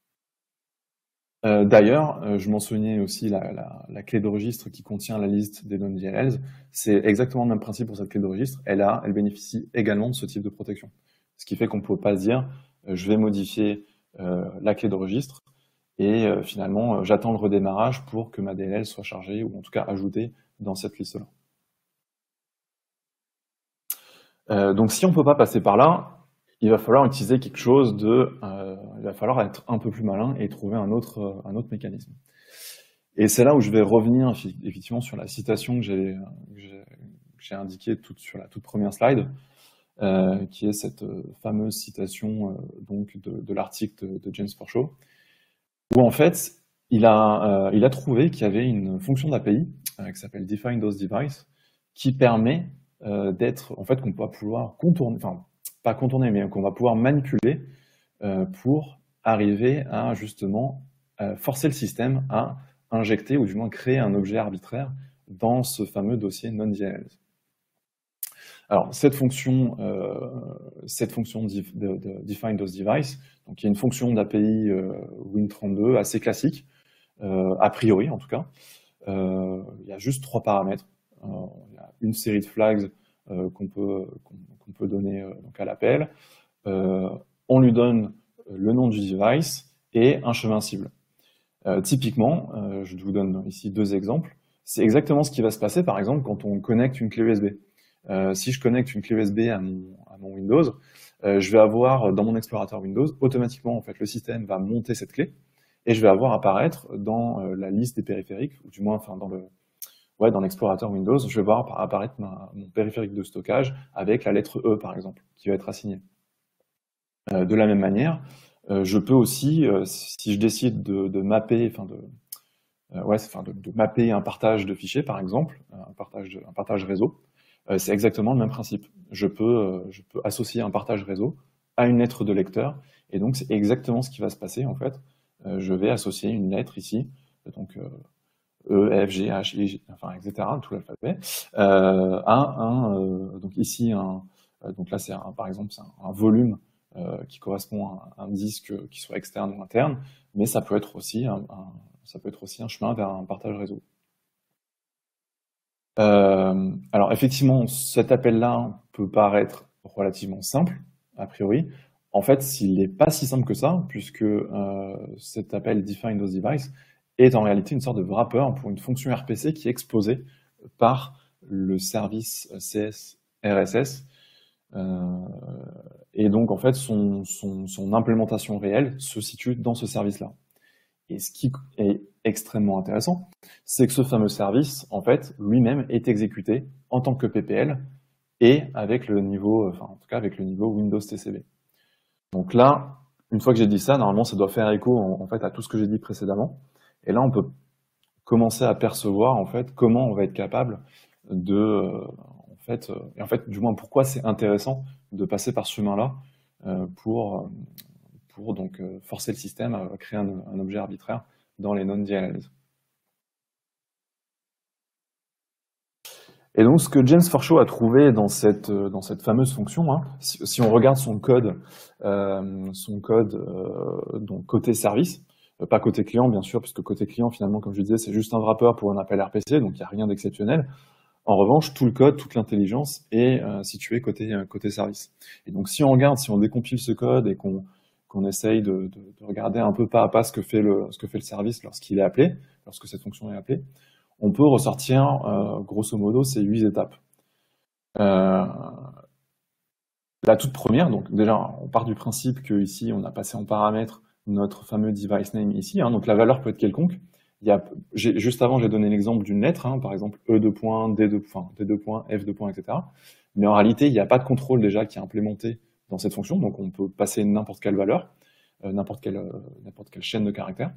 Euh, D'ailleurs, euh, je mentionnais aussi la, la, la clé de registre qui contient la liste des non-D L Ls. C'est exactement le même principe pour cette clé de registre. Elle, a, elle bénéficie également de ce type de protection. Ce qui fait qu'on ne peut pas se dire euh, je vais modifier euh, la clé de registre et euh, finalement euh, j'attends le redémarrage pour que ma D L L soit chargée ou en tout cas ajoutée dans cette liste-là. Euh, donc si on ne peut pas passer par là, il va falloir utiliser quelque chose de, euh, il va falloir être un peu plus malin et trouver un autre, un autre mécanisme. Et c'est là où je vais revenir effectivement sur la citation que j'ai j'ai indiqué tout sur la toute première slide, euh, qui est cette euh, fameuse citation euh, donc de, de l'article de, de James Forshaw, où en fait, il a, euh, il a trouvé qu'il y avait une fonction d'A P I euh, qui s'appelle Define Those Device, qui permet euh, d'être, en fait, qu'on va pouvoir contourner, enfin, pas contourner, mais qu'on va pouvoir manipuler euh, pour arriver à justement euh, forcer le système à injecter ou du moins créer un objet arbitraire dans ce fameux dossier non-D L L. Alors cette fonction, euh, cette fonction de, de, de Define Those Device, donc il y a une fonction d'A P I euh, Win trente-deux assez classique, euh, a priori en tout cas. Euh, il y a juste trois paramètres. Euh, il y a une série de flags euh, qu'on peut, qu'on, qu'on peut donner euh, donc à l'appel. Euh, on lui donne le nom du device et un chemin cible. Euh, typiquement, euh, je vous donne ici deux exemples. C'est exactement ce qui va se passer, par exemple, quand on connecte une clé U S B. Euh, si je connecte une clé U S B à mon, à mon Windows, euh, je vais avoir dans mon explorateur Windows, automatiquement, en fait, le système va monter cette clé et je vais avoir apparaître dans euh, la liste des périphériques, ou du moins, enfin, dans le, ouais, dans l'explorateur Windows, je vais voir apparaître ma, mon périphérique de stockage avec la lettre E, par exemple, qui va être assignée. Euh, de la même manière, euh, je peux aussi, euh, si je décide de, de mapper, enfin de, euh, ouais, enfin de, de mapper un partage de fichiers, par exemple, un partage, de, un partage réseau, euh, c'est exactement le même principe. Je peux, euh, je peux associer un partage réseau à une lettre de lecteur, et donc c'est exactement ce qui va se passer en fait. Euh, je vais associer une lettre ici, donc euh, E, F, G, H, I, G, enfin et cetera, tout l'alphabet, euh, à un, euh, donc ici un, euh, donc là c'est par exemple c'est un, un volume Euh, qui correspond à un disque qui soit externe ou interne, mais ça peut être aussi un, un, ça peut être aussi un chemin vers un partage réseau. Euh, alors effectivement, cet appel-là peut paraître relativement simple, a priori. En fait, il n'est pas si simple que ça, puisque euh, cet appel Define Those Device est en réalité une sorte de wrapper pour une fonction R P C qui est exposée par le service C S R S S. Euh, et donc, en fait, son, son, son implémentation réelle se situe dans ce service-là. Et ce qui est extrêmement intéressant, c'est que ce fameux service, en fait, lui-même est exécuté en tant que P P L et avec le niveau, enfin, en tout cas, avec le niveau Windows T C B. Donc là, une fois que j'ai dit ça, normalement, ça doit faire écho, en, en fait, à tout ce que j'ai dit précédemment. Et là, on peut commencer à percevoir, en fait, comment on va être capable de, euh, en fait, euh, et en fait, du moins, pourquoi c'est intéressant de passer par ce chemin-là euh, pour, pour donc euh, forcer le système à créer un, un objet arbitraire dans les non-D L Ls. Et donc, ce que James Forshaw a trouvé dans cette, dans cette fameuse fonction, hein, si, si on regarde son code, euh, son code euh, donc côté service, euh, pas côté client, bien sûr, puisque côté client, finalement, comme je disais, c'est juste un wrapper pour un appel R P C, donc il n'y a rien d'exceptionnel. En revanche, tout le code, toute l'intelligence est euh, située côté, euh, côté service. Et donc, si on regarde, si on décompile ce code et qu'on qu'on essaye de, de, de regarder un peu pas à pas ce que fait le, ce que fait le service lorsqu'il est appelé, lorsque cette fonction est appelée, on peut ressortir, euh, grosso modo, ces huit étapes. Euh, la toute première, donc déjà, on part du principe que ici, on a passé en paramètre notre fameux device name ici, hein, donc la valeur peut être quelconque. Il y a, juste avant, j'ai donné l'exemple d'une lettre, hein, par exemple E deux points, D deux points, D deux points, F deux points, et cetera. Mais en réalité, il n'y a pas de contrôle déjà qui est implémenté dans cette fonction, donc on peut passer n'importe quelle valeur, euh, n'importe quelle, euh, n'importe quelle chaîne de caractères.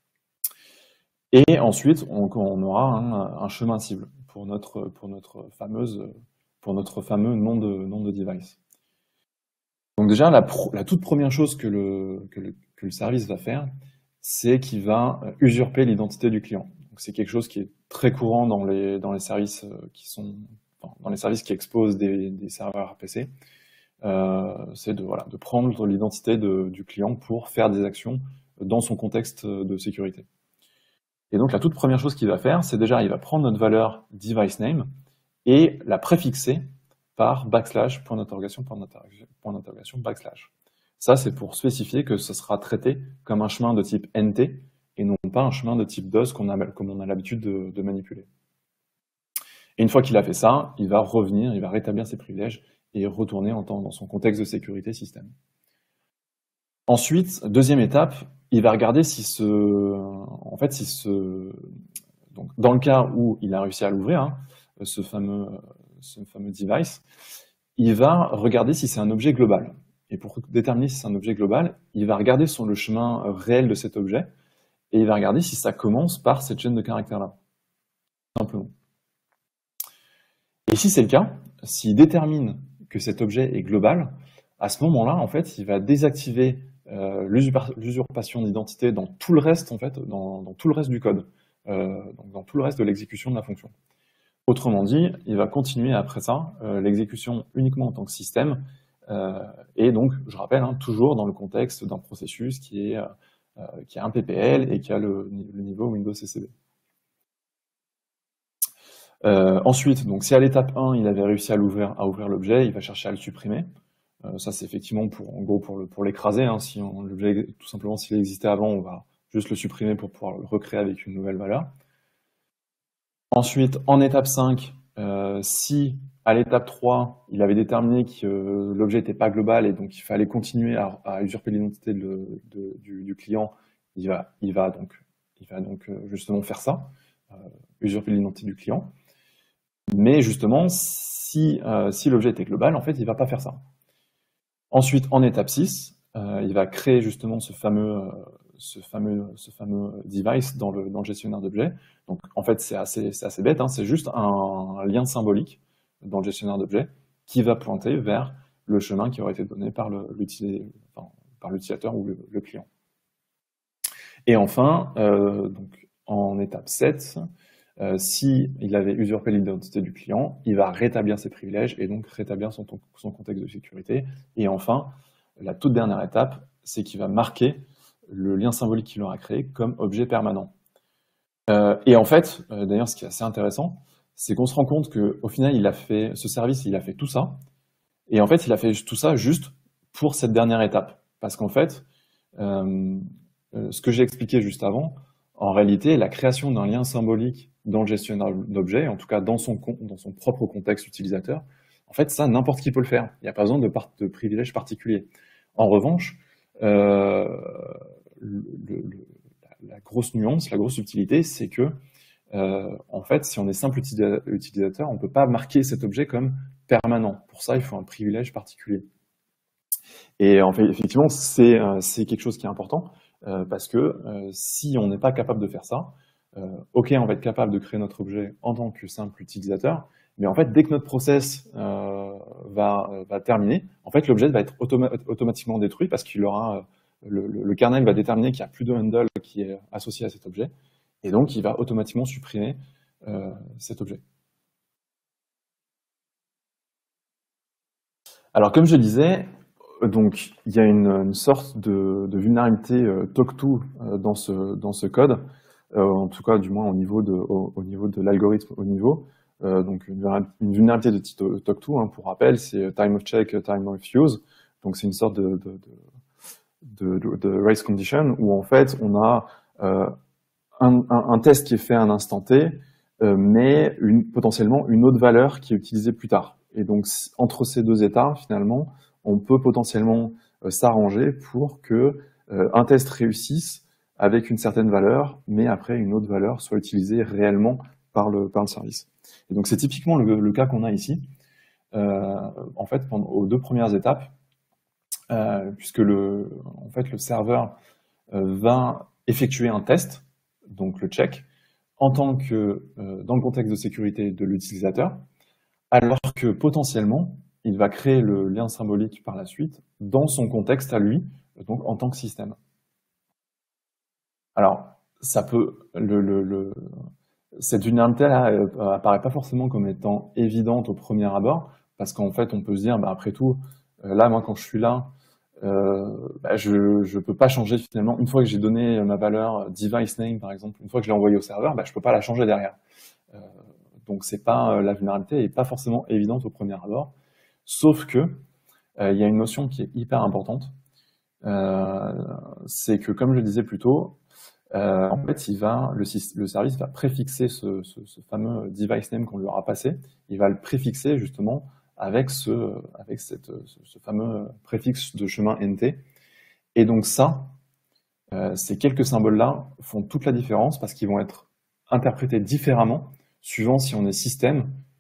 Et ensuite, on, on aura un, un chemin cible pour notre, pour notre fameuse, pour notre fameux nom de, nom de device. Donc déjà, la, pro, la toute première chose que le, que le, que le service va faire, c'est qu'il va usurper l'identité du client. Donc c'est quelque chose qui est très courant dans les, dans les services qui sont, enfin, dans les services qui exposent des, des serveurs R P C. Euh, c'est de, voilà, de prendre l'identité du client pour faire des actions dans son contexte de sécurité. Et donc la toute première chose qu'il va faire, c'est déjà, il va prendre notre valeur device name et la préfixer par backslash, point d'interrogation, point d'interrogation, backslash. Ça, c'est pour spécifier que ce sera traité comme un chemin de type N T et non pas un chemin de type D O S qu'on a, comme on a l'habitude de, de manipuler. Et une fois qu'il a fait ça, il va revenir, il va rétablir ses privilèges et retourner en temps dans son contexte de sécurité système. Ensuite, deuxième étape, il va regarder si ce, en fait, si ce, donc dans le cas où il a réussi à l'ouvrir, hein, ce fameux, ce fameux device, il va regarder si c'est un objet global. Et pour déterminer si c'est un objet global, il va regarder sur le chemin réel de cet objet, et il va regarder si ça commence par cette chaîne de caractères-là, simplement. Et si c'est le cas, s'il détermine que cet objet est global, à ce moment-là, en fait, il va désactiver euh, l'usurpation d'identité dans tout le reste, en fait, dans, dans tout le reste du code, euh, donc dans tout le reste de l'exécution de la fonction. Autrement dit, il va continuer après ça euh, l'exécution uniquement en tant que système, euh, et donc, je rappelle, hein, toujours dans le contexte d'un processus qui est, euh, qui a un P P L et qui a le, le niveau Windows C C D. Euh, ensuite, donc si à l'étape un, il avait réussi à l'ouvrir, à ouvrir l'objet, il va chercher à le supprimer. Euh, ça, c'est effectivement pour, en gros, pour le, pour l'écraser. Hein, si l'objet, tout simplement, s'il existait avant, on va juste le supprimer pour pouvoir le recréer avec une nouvelle valeur. Ensuite, en étape cinq, euh, si à l'étape trois, il avait déterminé que euh, l'objet n'était pas global et donc il fallait continuer à, à usurper l'identité de, de, du, du client, il va, il va donc, il va donc euh, justement faire ça, euh, usurper l'identité du client. Mais justement, si, euh, si l'objet était global, en fait, il ne va pas faire ça. Ensuite, en étape six, euh, il va créer justement ce fameux, euh, ce fameux, ce fameux device dans le, dans le gestionnaire d'objets. Donc, en fait, c'est assez, c'est assez bête, hein, c'est juste un, un lien symbolique dans le gestionnaire d'objets qui va pointer vers le chemin qui aurait été donné par l'utilisateur enfin, ou le, le client. Et enfin, euh, donc, en étape sept, Euh, si il avait usurpé l'identité du client, il va rétablir ses privilèges et donc rétablir son, son contexte de sécurité. Et enfin, la toute dernière étape, c'est qu'il va marquer le lien symbolique qu'il aura créé comme objet permanent. Euh, et en fait, euh, d'ailleurs, ce qui est assez intéressant, c'est qu'on se rend compte qu'au final, il a fait ce service, il a fait tout ça. Et en fait, il a fait tout ça juste pour cette dernière étape. Parce qu'en fait, euh, euh, ce que j'ai expliqué juste avant, en réalité, la création d'un lien symbolique dans le gestionnaire d'objets, en tout cas dans son, dans son propre contexte utilisateur, en fait, ça, n'importe qui peut le faire. Il n'y a pas besoin de, par de privilèges particuliers. En revanche, euh, le, le, la grosse nuance, la grosse subtilité, c'est que, euh, en fait, si on est simple utilisateur, on ne peut pas marquer cet objet comme permanent. Pour ça, il faut un privilège particulier. Et en fait, effectivement, c'est euh, quelque chose qui est important. Euh, parce que euh, si on n'est pas capable de faire ça, euh, ok, on va être capable de créer notre objet en tant que simple utilisateur, mais en fait, dès que notre process euh, va, va terminer, en fait, l'objet va être automa automatiquement détruit parce qu'il aura le, le, le kernel va déterminer qu'il n'y a plus de handle qui est associé à cet objet, et donc il va automatiquement supprimer euh, cet objet. Alors, comme je disais, donc, il y a une, une sorte de, de vulnérabilité euh, talk to euh, dans, ce, dans ce code, euh, en tout cas, du moins au niveau de, au, au niveau de l'algorithme au niveau. Euh, donc, une, une vulnérabilité de type talk to, hein, pour rappel, c'est time of check, time of use. Donc, c'est une sorte de, de, de, de, de race condition où, en fait, on a euh, un, un, un test qui est fait à un instant T, euh, mais une, potentiellement une autre valeur qui est utilisée plus tard. Et donc, entre ces deux états, finalement, on peut potentiellement euh, s'arranger pour que euh, un test réussisse avec une certaine valeur, mais après une autre valeur soit utilisée réellement par le, par le service. Et donc c'est typiquement le, le cas qu'on a ici. Euh, en fait, pendant, aux deux premières étapes, euh, puisque le, en fait, le serveur euh, va effectuer un test, donc le check, en tant que euh, dans le contexte de sécurité de l'utilisateur, alors que potentiellement, il va créer le lien symbolique par la suite dans son contexte à lui, donc en tant que système. Alors, ça peut, le, le, le, cette vulnérabilité-là apparaît pas forcément comme étant évidente au premier abord, parce qu'en fait, on peut se dire, bah, après tout, là, moi, quand je suis là, euh, bah, je ne peux pas changer finalement. Une fois que j'ai donné ma valeur device name, par exemple, une fois que je l'ai envoyé au serveur, bah, je peux pas la changer derrière. Euh, donc, c'est pas, la vulnérabilité n'est pas forcément évidente au premier abord. Sauf que euh, il y a une notion qui est hyper importante, euh, c'est que, comme je le disais plus tôt, euh, en fait, il va, le, le service va préfixer ce, ce, ce fameux device name qu'on lui aura passé, il va le préfixer justement avec ce, avec cette, ce, ce fameux préfixe de chemin N T. Et donc ça, euh, ces quelques symboles-là font toute la différence parce qu'ils vont être interprétés différemment suivant si on est système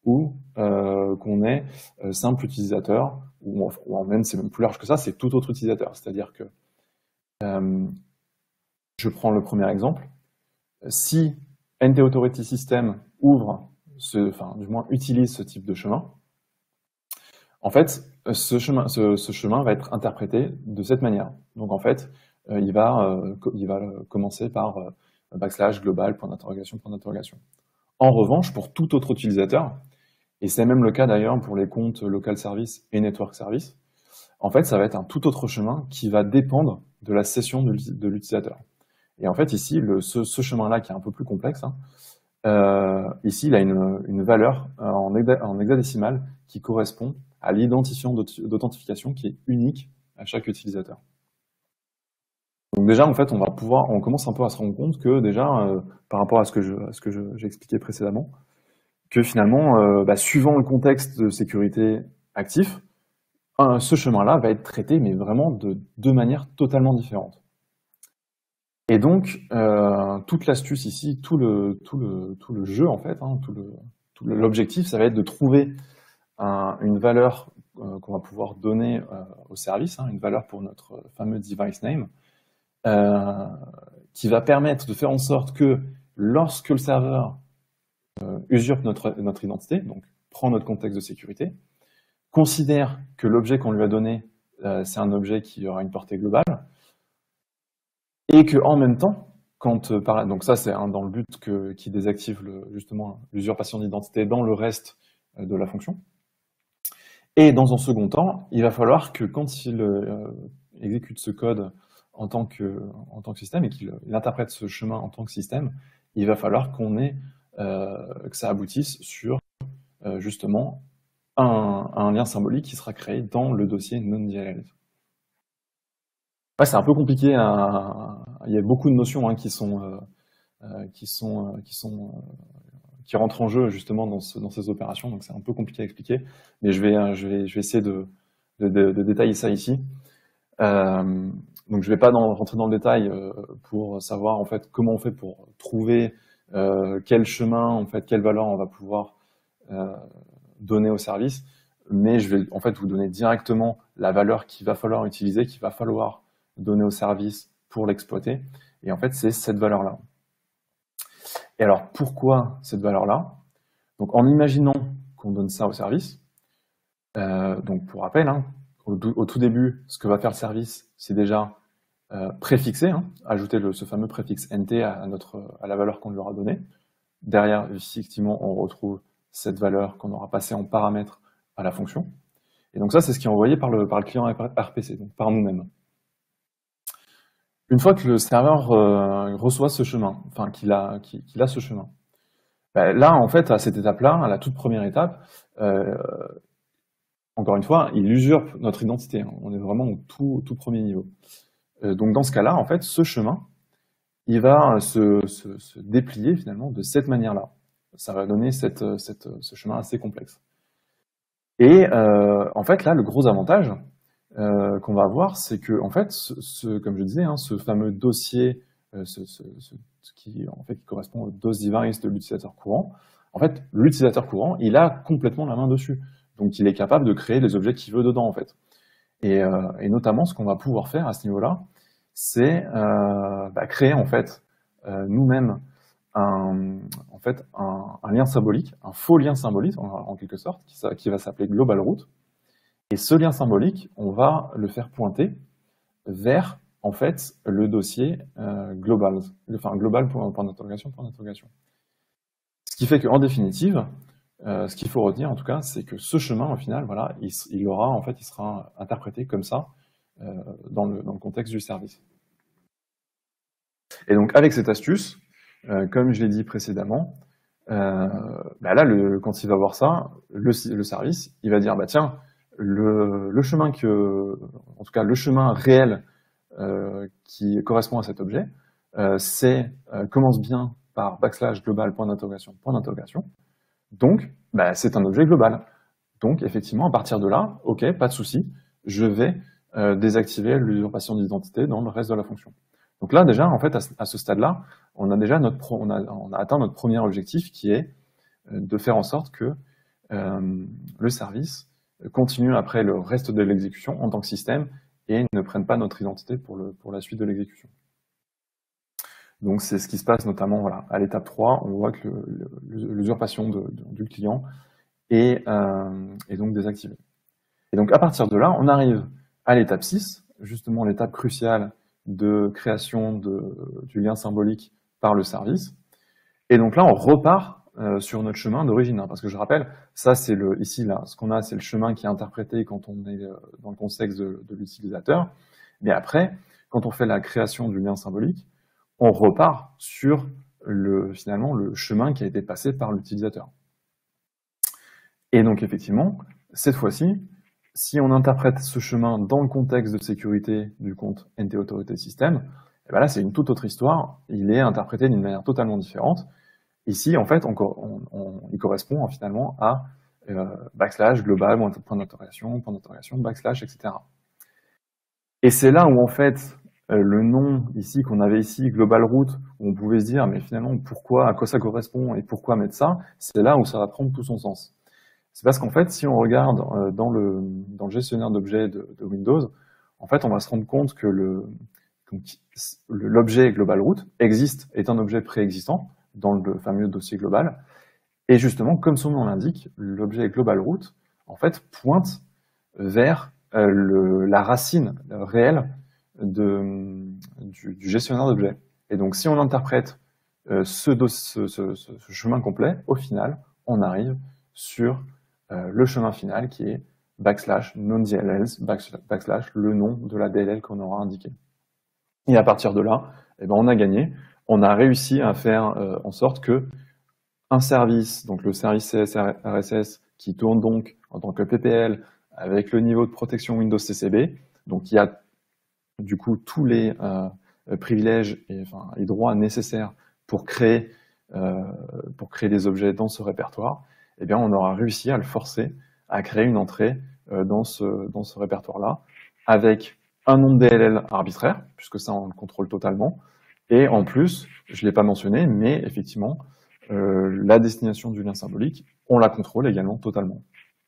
ou euh, qu'on est euh, simple utilisateur, ou, ou même c'est même plus large que ça, c'est tout autre utilisateur. C'est-à-dire que, euh, je prends le premier exemple, si N T Authority System ouvre, ce, enfin du moins utilise ce type de chemin, en fait, ce chemin, ce, ce chemin va être interprété de cette manière. Donc en fait, euh, il, va, euh, il va commencer par euh, backslash global, point d'interrogation, point d'interrogation. En revanche, pour tout autre utilisateur, et c'est même le cas d'ailleurs pour les comptes local service et network service, en fait, ça va être un tout autre chemin qui va dépendre de la session de l'utilisateur. Et en fait, ici, le, ce, ce chemin-là, qui est un peu plus complexe, hein, euh, ici, il a une, une valeur en, hexa, en hexadécimal qui correspond à l'identifiant d'authentification qui est unique à chaque utilisateur. Donc déjà, en fait, on va pouvoir, on commence un peu à se rendre compte que déjà, euh, par rapport à ce que je, à ce que j'ai expliqué précédemment, que finalement, euh, bah, suivant le contexte de sécurité actif, un, ce chemin-là va être traité, mais vraiment de deux manières totalement différentes. Et donc, euh, toute l'astuce ici, tout le, tout, le, tout le jeu, en fait, hein, tout le, tout l'objectif, ça va être de trouver un, une valeur euh, qu'on va pouvoir donner euh, au service, hein, une valeur pour notre fameux device name, euh, qui va permettre de faire en sorte que lorsque le serveur euh, usurpe notre, notre identité, donc prend notre contexte de sécurité, considère que l'objet qu'on lui a donné, euh, c'est un objet qui aura une portée globale, et que en même temps, quand euh, par, donc ça c'est hein, dans le but que, qui désactive le, justement l'usurpation d'identité dans le reste euh, de la fonction. Et dans un second temps, il va falloir que quand il euh, exécute ce code en tant que, en tant que système et qu'il interprète ce chemin en tant que système, il va falloir qu'on ait euh, que ça aboutisse sur euh, justement un, un lien symbolique qui sera créé dans le dossier non-D L L. Ouais, c'est un peu compliqué. Hein. Il y a beaucoup de notions hein, qui sont euh, qui sont qui sont euh, qui rentrent en jeu justement dans, ce, dans ces opérations. Donc c'est un peu compliqué à expliquer, mais je vais je vais je vais essayer de de, de, de détailler ça ici. Euh, donc je vais pas dans, rentrer dans le détail euh, pour savoir en fait comment on fait pour trouver euh, quel chemin en fait quelle valeur on va pouvoir euh, donner au service, mais je vais en fait vous donner directement la valeur qu'il va falloir utiliser, qu'il va falloir donner au service pour l'exploiter, et en fait c'est cette valeur-là. Et alors pourquoi cette valeur-là? Donc en imaginant qu'on donne ça au service, euh, donc pour rappel, hein, au, au tout début, ce que va faire le service, c'est déjà euh, préfixer, hein, ajouter le, ce fameux préfixe N T à, notre, à la valeur qu'on lui aura donnée. Derrière, effectivement, on retrouve cette valeur qu'on aura passée en paramètre à la fonction. Et donc ça, c'est ce qui est envoyé par le, par le client R P C, donc par nous-mêmes. Une fois que le serveur euh, reçoit ce chemin, enfin qu'il a, qu'il, qu'il a ce chemin, ben là, en fait, à cette étape-là, à la toute première étape, euh, encore une fois, il usurpe notre identité. Hein. On est vraiment au tout, au tout premier niveau. Euh, donc dans ce cas-là, en fait, ce chemin, il va se, se, se déplier finalement de cette manière-là. Ça va donner cette, cette, ce chemin assez complexe. Et euh, en fait, là, le gros avantage euh, qu'on va avoir, c'est que, en fait, ce, ce, comme je disais, hein, ce fameux dossier, euh, ce, ce, ce, ce qui, en fait, qui correspond au DOS device de l'utilisateur courant, en fait, l'utilisateur courant, il a complètement la main dessus. Donc, il est capable de créer les objets qu'il veut dedans, en fait. Et, euh, et notamment, ce qu'on va pouvoir faire à ce niveau-là, c'est euh, bah, créer, en fait, euh, nous-mêmes, un, en fait, un, un lien symbolique, un faux lien symbolique, en, en quelque sorte, qui, qui va s'appeler global root. Et ce lien symbolique, on va le faire pointer vers, en fait, le dossier euh, global, enfin global point, point d'interrogation, point d'interrogation. Ce qui fait qu'en définitive, euh, ce qu'il faut retenir en tout cas, c'est que ce chemin, au final, voilà, il, il aura, en fait, il sera interprété comme ça euh, dans, le, dans le contexte du service. Et donc, avec cette astuce, euh, comme je l'ai dit précédemment, euh, bah là, le, quand il va voir ça, le, le service, il va dire, bah tiens, le, le chemin que, en tout cas, le chemin réel euh, qui correspond à cet objet, euh, c'est euh, commence bien par backslash global point d'interrogation point d'interrogation. Donc, bah, c'est un objet global. Donc, effectivement, à partir de là, ok, pas de souci, je vais euh, désactiver l'usurpation d'identité dans le reste de la fonction. Donc là, déjà, en fait, à ce, à ce stade-là, on a déjà notre pro, on a, on a atteint notre premier objectif qui est euh, de faire en sorte que euh, le service continue après le reste de l'exécution en tant que système et ne prenne pas notre identité pour, le, pour la suite de l'exécution. Donc c'est ce qui se passe notamment voilà, à l'étape trois, on voit que l'usurpation de, de, du client est, euh, est donc désactivée. Et donc à partir de là, on arrive à l'étape six, justement l'étape cruciale de création de, du lien symbolique par le service. Et donc là, on repart euh, sur notre chemin d'origine, hein, parce que je rappelle, ça c'est le ici là, ce qu'on a, c'est le chemin qui est interprété quand on est euh, dans le contexte de, de l'utilisateur. Mais après, quand on fait la création du lien symbolique, on repart sur le, finalement le chemin qui a été passé par l'utilisateur. Et donc effectivement, cette fois-ci, si on interprète ce chemin dans le contexte de sécurité du compte N T Autorité Système, et ben là c'est une toute autre histoire, il est interprété d'une manière totalement différente. Ici, en fait, on, on, on, il correspond hein, finalement à euh, backslash, global, point d'interrogation, point d'interrogation, backslash, et cetera. Et c'est là où en fait, Euh, le nom ici qu'on avait ici, global root, où on pouvait se dire mais finalement pourquoi, à quoi ça correspond et pourquoi mettre ça, c'est là où ça va prendre tout son sens. C'est parce qu'en fait, si on regarde euh, dans, le, dans le gestionnaire d'objets de, de Windows, en fait, on va se rendre compte que l'objet global root existe, est un objet préexistant dans le fameux dossier global. Et justement, comme son nom l'indique, l'objet global root, en fait, pointe vers euh, le, la racine réelle De, du, du gestionnaire d'objets. Et donc, si on interprète euh, ce, ce, ce, ce chemin complet, au final, on arrive sur euh, le chemin final qui est backslash non-D L Ls, backslash, backslash le nom de la D L L qu'on aura indiqué. Et à partir de là, eh ben, on a gagné. On a réussi à faire euh, en sorte que un service, donc le service C S R S S, qui tourne donc en tant que P P L avec le niveau de protection Windows C C B, donc il y a du coup tous les euh, privilèges et, enfin, les droits nécessaires pour créer, euh, pour créer des objets dans ce répertoire, eh bien on aura réussi à le forcer à créer une entrée euh, dans ce, dans ce répertoire-là, avec un nom de D L L arbitraire, puisque ça on le contrôle totalement, et en plus, je ne l'ai pas mentionné, mais effectivement, euh, la destination du lien symbolique, on la contrôle également totalement.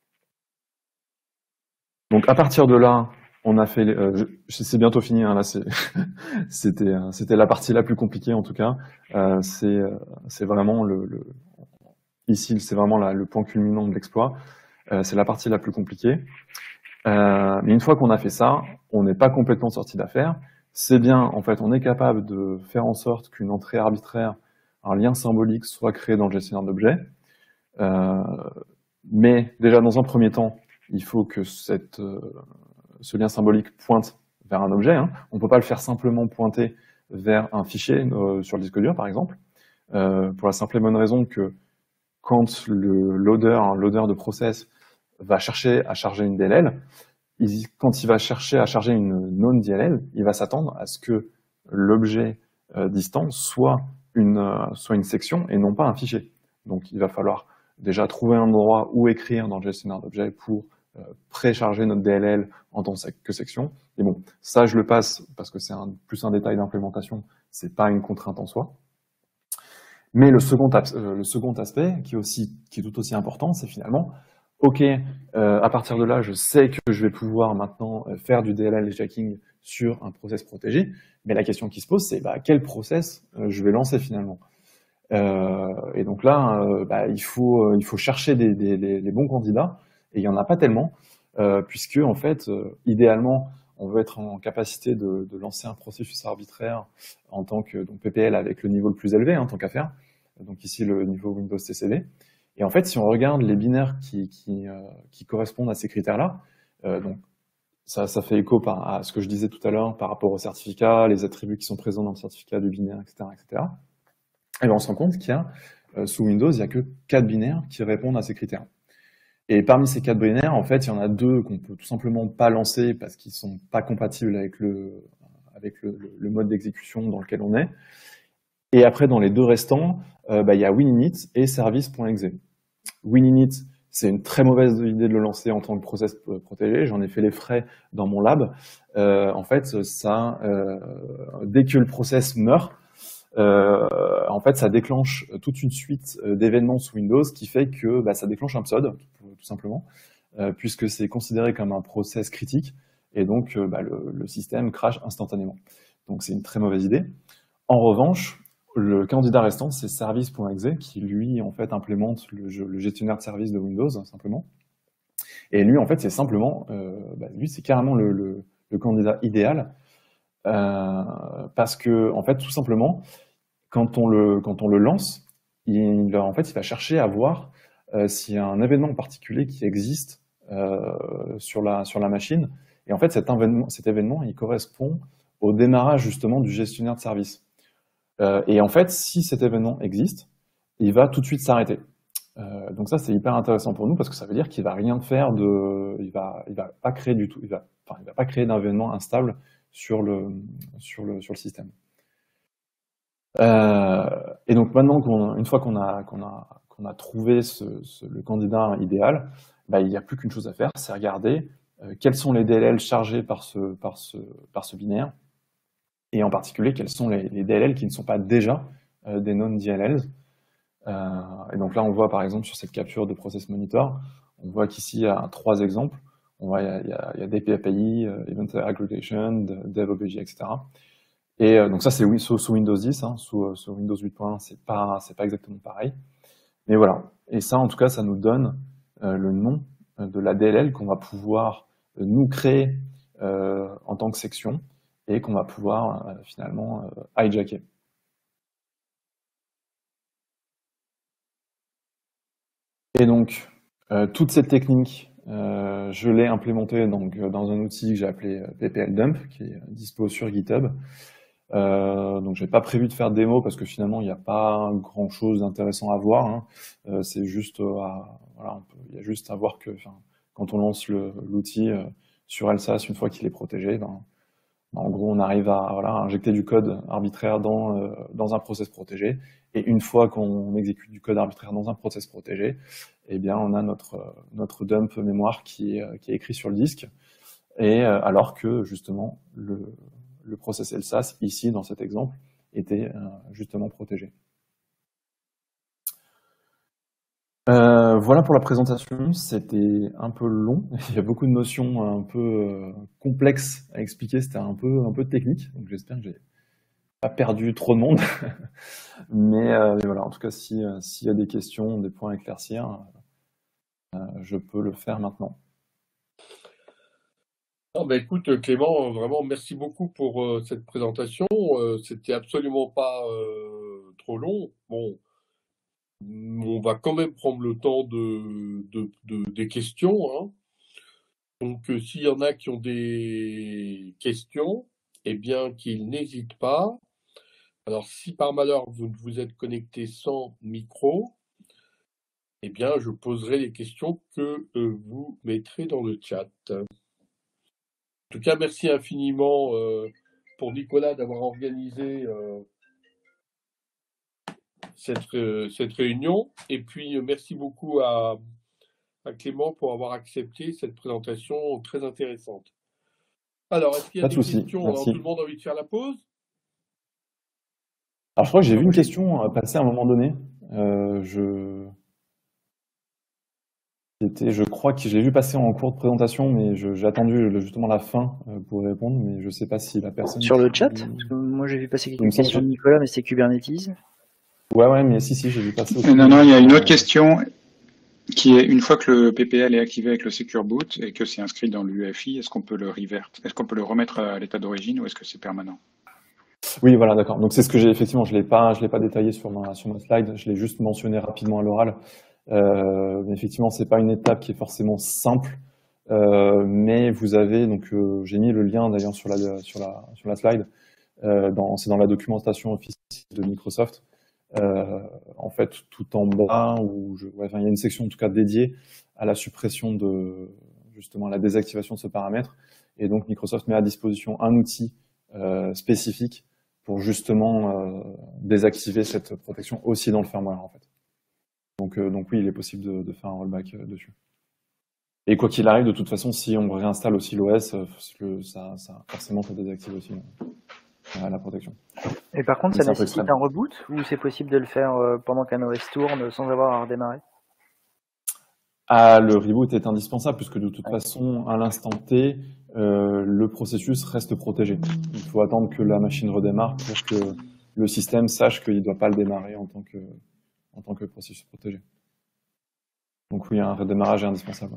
Donc à partir de là, on a fait, euh, c'est bientôt fini, hein, là c'était c'était la partie la plus compliquée en tout cas. Euh, c'est c'est vraiment le, le ici c'est vraiment la, le point culminant de l'exploit. Euh, c'est la partie la plus compliquée. Euh, mais une fois qu'on a fait ça, on n'est pas complètement sorti d'affaire. C'est bien, en fait, on est capable de faire en sorte qu'une entrée arbitraire, un lien symbolique soit créé dans le gestionnaire d'objets. Euh, mais déjà dans un premier temps, il faut que cette euh, ce lien symbolique pointe vers un objet. Hein. On ne peut pas le faire simplement pointer vers un fichier euh, sur le disque dur, par exemple, euh, pour la simple et bonne raison que quand le loader, un loader de process, va chercher à charger une D L L, il, quand il va chercher à charger une non-D L L, il va s'attendre à ce que l'objet euh, distant soit une, euh, soit une section et non pas un fichier. Donc il va falloir déjà trouver un endroit où écrire dans le gestionnaire d'objets pour Euh, précharger notre D L L en tant que section. Et bon, ça je le passe parce que c'est un, plus un détail d'implémentation, c'est pas une contrainte en soi. Mais le second, euh, le second aspect, qui est, aussi, qui est tout aussi important, c'est finalement, ok, euh, à partir de là, je sais que je vais pouvoir maintenant faire du D L L hijacking sur un process protégé, mais la question qui se pose, c'est bah, quel process euh, je vais lancer finalement. Euh, et donc là, euh, bah, il, faut, il faut chercher des, des, les, les bons candidats. Et il n'y en a pas tellement, euh, puisque en fait, euh, idéalement, on veut être en capacité de, de lancer un processus arbitraire en tant que donc, P P L avec le niveau le plus élevé, hein, tant qu'à faire. Donc ici, le niveau Windows C C D. Et en fait, si on regarde les binaires qui, qui, euh, qui correspondent à ces critères-là, euh, donc ça, ça fait écho par, à ce que je disais tout à l'heure par rapport au certificat, les attributs qui sont présents dans le certificat du binaire, et cetera, et cetera. Et bien on se rend compte qu'il y a, euh, sous Windows, il n'y a que quatre binaires qui répondent à ces critères. Et parmi ces quatre binaires, en fait, il y en a deux qu'on peut tout simplement pas lancer parce qu'ils sont pas compatibles avec le, avec le, le, le mode d'exécution dans lequel on est. Et après, dans les deux restants, euh, bah, il y a WinInit et service.exe. WinInit, c'est une très mauvaise idée de le lancer en tant que process protégé. J'en ai fait les frais dans mon lab. Euh, en fait, ça, euh, dès que le process meurt, euh, en fait, ça déclenche toute une suite d'événements sous Windows qui fait que bah, ça déclenche un pseudo, tout, tout simplement, euh, puisque c'est considéré comme un process critique, et donc euh, bah, le, le système crash instantanément. Donc c'est une très mauvaise idée. En revanche, le candidat restant, c'est service.exe qui, lui, en fait, implémente le, le gestionnaire de service de Windows, simplement. Et lui, en fait, c'est simplement, euh, bah, lui, c'est carrément le, le, le candidat idéal, euh, parce que, en fait, tout simplement, quand on le, quand on le lance, il va, en fait, il va chercher à voir euh, s'il y a un événement particulier qui existe euh, sur la, sur la machine. Et en fait, cet événement, cet événement, il correspond au démarrage, justement, du gestionnaire de service. Euh, et en fait, si cet événement existe, il va tout de suite s'arrêter. Euh, donc ça, c'est hyper intéressant pour nous parce que ça veut dire qu'il va rien faire de, il va, il va pas créer du tout, il va, enfin, il va pas créer d'événement instable sur le, sur le, sur le système. Euh, et donc maintenant, qu'on, une fois qu'on a, qu'on a, qu'on a trouvé ce, ce, le candidat idéal, bah, il n'y a plus qu'une chose à faire, c'est regarder euh, quels sont les D L L chargés par ce, par ce, par ce binaire. Et en particulier, quels sont les, les D L L qui ne sont pas déjà euh, des non-D L Ls. Euh, et donc là, on voit par exemple sur cette capture de Process Monitor, on voit qu'ici, il y a trois exemples. On voit il y a, il y a D P A P I, euh, Event Aggregation, DevObj, et cetera. Et euh, donc ça, c'est sous, sous Windows dix, hein, sous, sous Windows huit point un, c'est pas, c'est pas exactement pareil. Mais voilà. Et ça, en tout cas, ça nous donne euh, le nom de la D L L qu'on va pouvoir euh, nous créer euh, en tant que section, et qu'on va pouvoir euh, finalement euh, hijacker. Et donc, euh, toute cette technique, euh, je l'ai implémentée donc, dans un outil que j'ai appelé P P L Dump, qui est dispo sur GitHub. Euh, donc, j'ai pas prévu de faire de démo parce que finalement, il n'y a pas grand-chose d'intéressant à voir. Hein. Euh, c'est juste, euh, à, voilà, il y a juste à voir que quand on lance l'outil euh, sur Elsas, une fois qu'il est protégé, ben, en gros, on arrive à, voilà, à injecter du code arbitraire dans, euh, dans un process protégé. Et une fois qu'on exécute du code arbitraire dans un process protégé, eh bien, on a notre, notre dump mémoire qui est, qui est écrit sur le disque. Et euh, alors que, justement, le, le process Elsas, ici, dans cet exemple, était euh, justement protégé. Euh, voilà pour la présentation, c'était un peu long, il y a beaucoup de notions un peu euh, complexes à expliquer, c'était un peu, un peu technique, donc j'espère que j'ai pas perdu trop de monde. mais, euh, mais voilà, en tout cas, si, euh, s'il y a des questions, des points à éclaircir, euh, je peux le faire maintenant. Ah bah écoute Clément, vraiment merci beaucoup pour euh, cette présentation, euh, c'était absolument pas euh, trop long. Bon, on va quand même prendre le temps de, de, de des questions. Hein. Donc, euh, s'il y en a qui ont des questions, eh bien, qu'ils n'hésitent pas. Alors, si par malheur vous vous êtes connecté sans micro, eh bien, je poserai les questions que euh, vous mettrez dans le chat. En tout cas, merci infiniment euh, pour Nicolas d'avoir organisé euh, cette, euh, cette réunion. Et puis, euh, merci beaucoup à, à Clément pour avoir accepté cette présentation très intéressante. Alors, est-ce qu'il y a Pas de des souci, questions? merci. Alors, tout le monde a envie de faire la pause? Alors, je crois que j'ai vu une question passer à un moment donné. Euh, je... Je crois que je l'ai vu passer en cours de présentation, mais j'ai attendu justement la fin pour répondre, mais je ne sais pas si la personne... Sur le chat? Parce que moi j'ai vu passer quelques questions de Nicolas, mais c'est Kubernetes. Ouais, ouais, mais si, si, j'ai vu passer... Non, non, il y a une autre question qui est, une fois que le P P L est activé avec le Secure Boot et que c'est inscrit dans l'U E F I, est-ce qu'on peut le revert? Est-ce qu'on peut le remettre à l'état d'origine ou est-ce que c'est permanent? Oui, voilà, d'accord. Donc c'est ce que j'ai, effectivement, je ne l'ai pas, je l'ai pas détaillé sur ma, sur ma slide, je l'ai juste mentionné rapidement à l'oral. Euh, mais effectivement, c'est pas une étape qui est forcément simple, euh, mais vous avez, donc euh, j'ai mis le lien d'ailleurs sur la, sur la, sur la slide, euh, dans, c'est dans la documentation officielle de Microsoft. Euh, en fait, tout en bas, où je, ouais, enfin, il y a une section en tout cas dédiée à la suppression de, justement, à la désactivation de ce paramètre. Et donc Microsoft met à disposition un outil euh, spécifique pour justement euh, désactiver cette protection aussi dans le firmware en fait. Donc, euh, donc oui, il est possible de, de faire un rollback euh, dessus. Et quoi qu'il arrive, de toute façon, si on réinstalle aussi l'O S, euh, ça, ça, forcément, ça désactive aussi. euh, la protection. Et par contre, Mais ça c'est un peu nécessite extrême. un reboot ou c'est possible de le faire euh, pendant qu'un O S tourne sans avoir à redémarrer? Ah, le reboot est indispensable puisque de toute Ouais. façon, à l'instant T, euh, le processus reste protégé. Il faut attendre que la machine redémarre pour que le système sache qu'il ne doit pas le démarrer en tant que, en tant que processus protégé. Donc oui, un redémarrage est indispensable.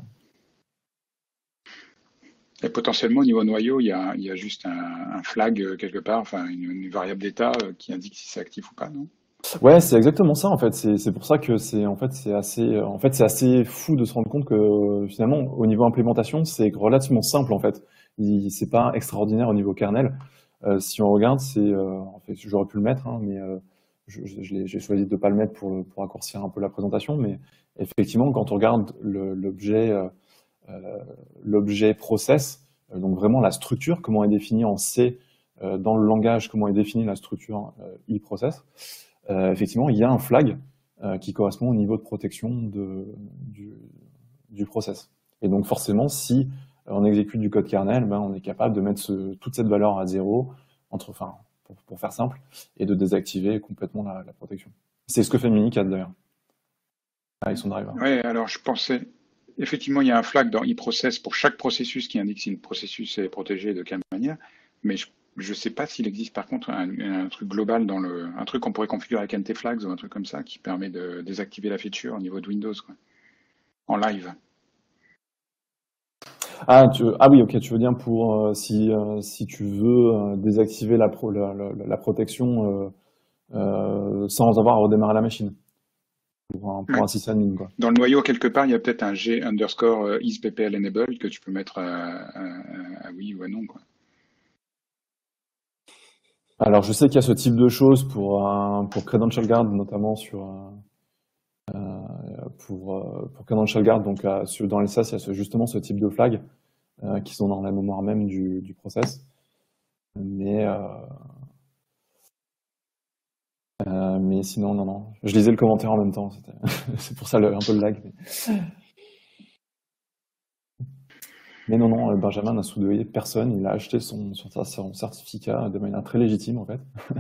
Et potentiellement, au niveau noyau, il y a, il y a juste un, un flag euh, quelque part, enfin une, une variable d'état euh, qui indique si c'est actif ou pas, non? Ouais, c'est exactement ça en fait. C'est c'est pour ça que c'est en fait c'est assez en fait c'est assez fou de se rendre compte que euh, finalement au niveau implémentation c'est relativement simple en fait. Il c'est pas extraordinaire au niveau kernel. Euh, si on regarde, c'est euh, en fait j'aurais pu le mettre, hein, mais euh, je, je, je l'ai- j'ai choisi de pas le mettre pour le- pour raccourcir un peu la présentation. Mais effectivement, quand on regarde le- l'objet euh, euh, l'objet process, euh, donc vraiment la structure, comment est définie en C euh, dans le langage, comment est définie la structure euh, e-process. Euh, effectivement, il y a un flag euh, qui correspond au niveau de protection de, du, du process. Et donc forcément, si on exécute du code kernel, ben, on est capable de mettre ce, toute cette valeur à zéro, entre, enfin, pour, pour faire simple, et de désactiver complètement la, la protection. C'est ce que fait Minicat d'ailleurs, avec son driver. Oui, alors je pensais, effectivement, il y a un flag dans e-process pour chaque processus qui indique si le processus est protégé de quelle manière, mais je ne sais pas s'il existe par contre un, un truc global dans le, un truc qu'on pourrait configurer avec ntflags ou un truc comme ça qui permet de désactiver la feature au niveau de Windows, quoi, en live. Ah, tu, ah oui, ok, tu veux dire pour euh, si, euh, si tu veux euh, désactiver la, pro, la, la, la protection euh, euh, sans avoir à redémarrer la machine pour un, pour Ouais. un sysadmin, quoi. Dans le noyau, quelque part, il y a peut-être un G underscore euh, is ppl enable que tu peux mettre à, à, à- à oui ou à non, quoi. Alors, je sais qu'il y a ce type de choses pour, un- pour Credential Guard, notamment sur, euh, pour, euh, pour Credential Guard. Donc, euh, sur- dans L S A S, il y a ce- justement ce type de flag euh, qui sont dans la mémoire même du, du process. Mais, euh, euh, mais sinon, non, non. Je lisais le commentaire en même temps. c'était- C'est pour ça le, un peu le lag. Mais, mais non, non, euh, Benjamin n'a soudoyé personne. Il a acheté son, son, son certificat de manière très légitime, en fait.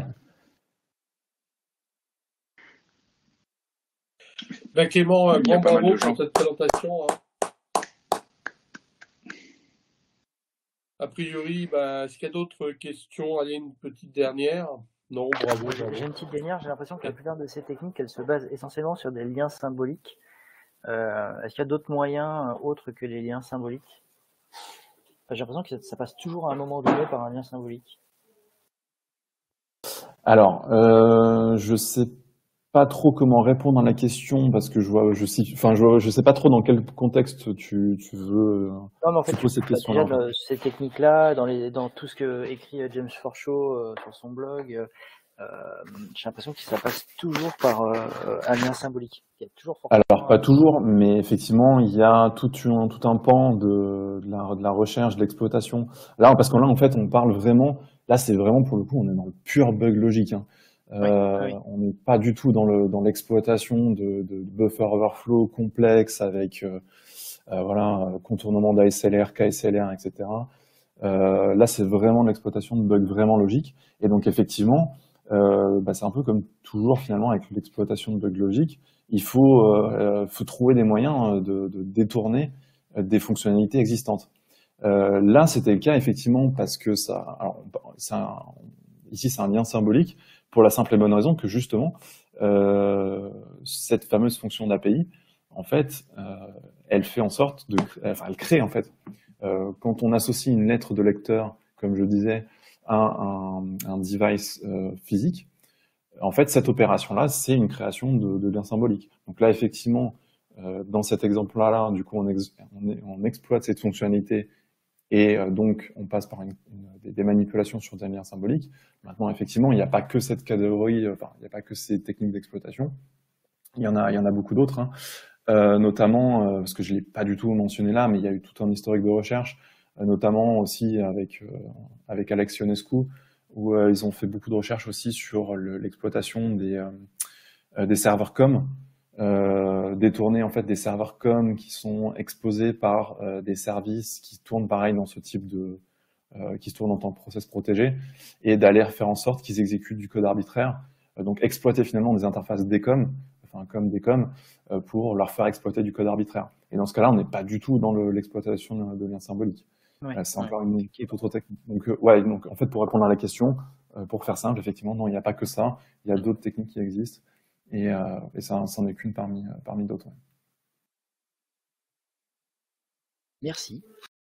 Ben Clément, un Il y a grand pas mal bravo de gens. pour cette présentation, hein. A priori, ben, est-ce qu'il y a d'autres questions? Allez, une petite dernière. Non, bravo, J'ai bravo. j'ai une petite dernière. J'ai l'impression que la plupart de ces techniques, elles se basent essentiellement sur des liens symboliques. Euh, Est-ce qu'il y a d'autres moyens euh, autres que les liens symboliques? Enfin, j'ai l'impression que ça, ça passe toujours à un moment donné par un lien symbolique. Alors, euh, je sais pas trop comment répondre à la question parce que je vois, je sais, enfin, je, vois- je sais pas trop dans quel contexte tu, tu veux, Non, mais en fait, tu tu, poses cette bah, question-là. déjà, en fait. dans ces techniques-là, dans, les, dans tout ce que écrit euh, James Forshaw euh, sur son blog, euh, euh, j'ai l'impression que ça passe toujours par euh, un lien symbolique. Il y a toujours forcément Alors, pas un- toujours, mais effectivement, il y a tout un, tout un pan de, de, la, de la recherche, de l'exploitation. Là, parce que là, en fait, on parle vraiment, là, c'est vraiment pour le coup, on est dans le pur bug logique. Hein. Oui, Euh, oui. On n'est pas du tout dans le dans l'exploitation de, de buffer overflow complexe avec euh, euh, voilà contournement d'A S L R, K S L R, et cetera. Euh, là, c'est vraiment l'exploitation de bugs vraiment logiques. Et donc, effectivement, euh, bah, c'est un peu comme toujours finalement avec l'exploitation de bugs logiques. Il faut, euh, faut trouver des moyens de, de détourner des fonctionnalités existantes. Euh, là, c'était le cas effectivement parce que ça, alors, c'est un- ici, c'est un lien symbolique pour la simple et bonne raison que justement, euh, cette fameuse fonction d'A P I, en fait, euh, elle fait en sorte de, enfin, elle crée en fait euh, quand on associe une lettre de lecteur, comme je disais, à un, un device euh, physique, en fait, cette opération-là, c'est une création de, de liens symboliques. Donc là, effectivement, euh, dans cet exemple-là, du coup, on, ex, on, est, on, exploite cette fonctionnalité et euh, donc on passe par une, une, des manipulations sur des liens symboliques. Maintenant, effectivement, il n'y a pas que cette catégorie, enfin, il n'y a pas que ces techniques d'exploitation. Il y en a, il y en a beaucoup d'autres. Hein. Euh, notamment, euh, parce que je l'ai pas du tout mentionné là, mais il y a eu tout un historique de recherche, euh, notamment aussi avec, euh, avec Alex Ionescu, où euh, ils ont fait beaucoup de recherches aussi sur l'exploitation des, euh, des serveurs com, euh, détourner en fait des serveurs com qui sont exposés par euh, des services qui tournent pareil dans ce type de, euh, qui se tournent en tant que process protégé, et d'aller faire en sorte qu'ils exécutent du code arbitraire, euh, donc exploiter finalement des interfaces DECOM, enfin comme DECOM, euh, pour leur faire exploiter du code arbitraire. Et dans ce cas-là, on n'est pas du tout dans l'exploitation de, de liens symboliques. Oui, Euh, c'est oui. encore une toute autre technique. Donc, euh, ouais, donc en fait, pour répondre à la question, euh, pour faire simple, effectivement, non, il n'y a pas que ça. Il y a d'autres techniques qui existent, et, euh, et ça, ça n'est qu'une parmi, parmi d'autres. Ouais. Merci.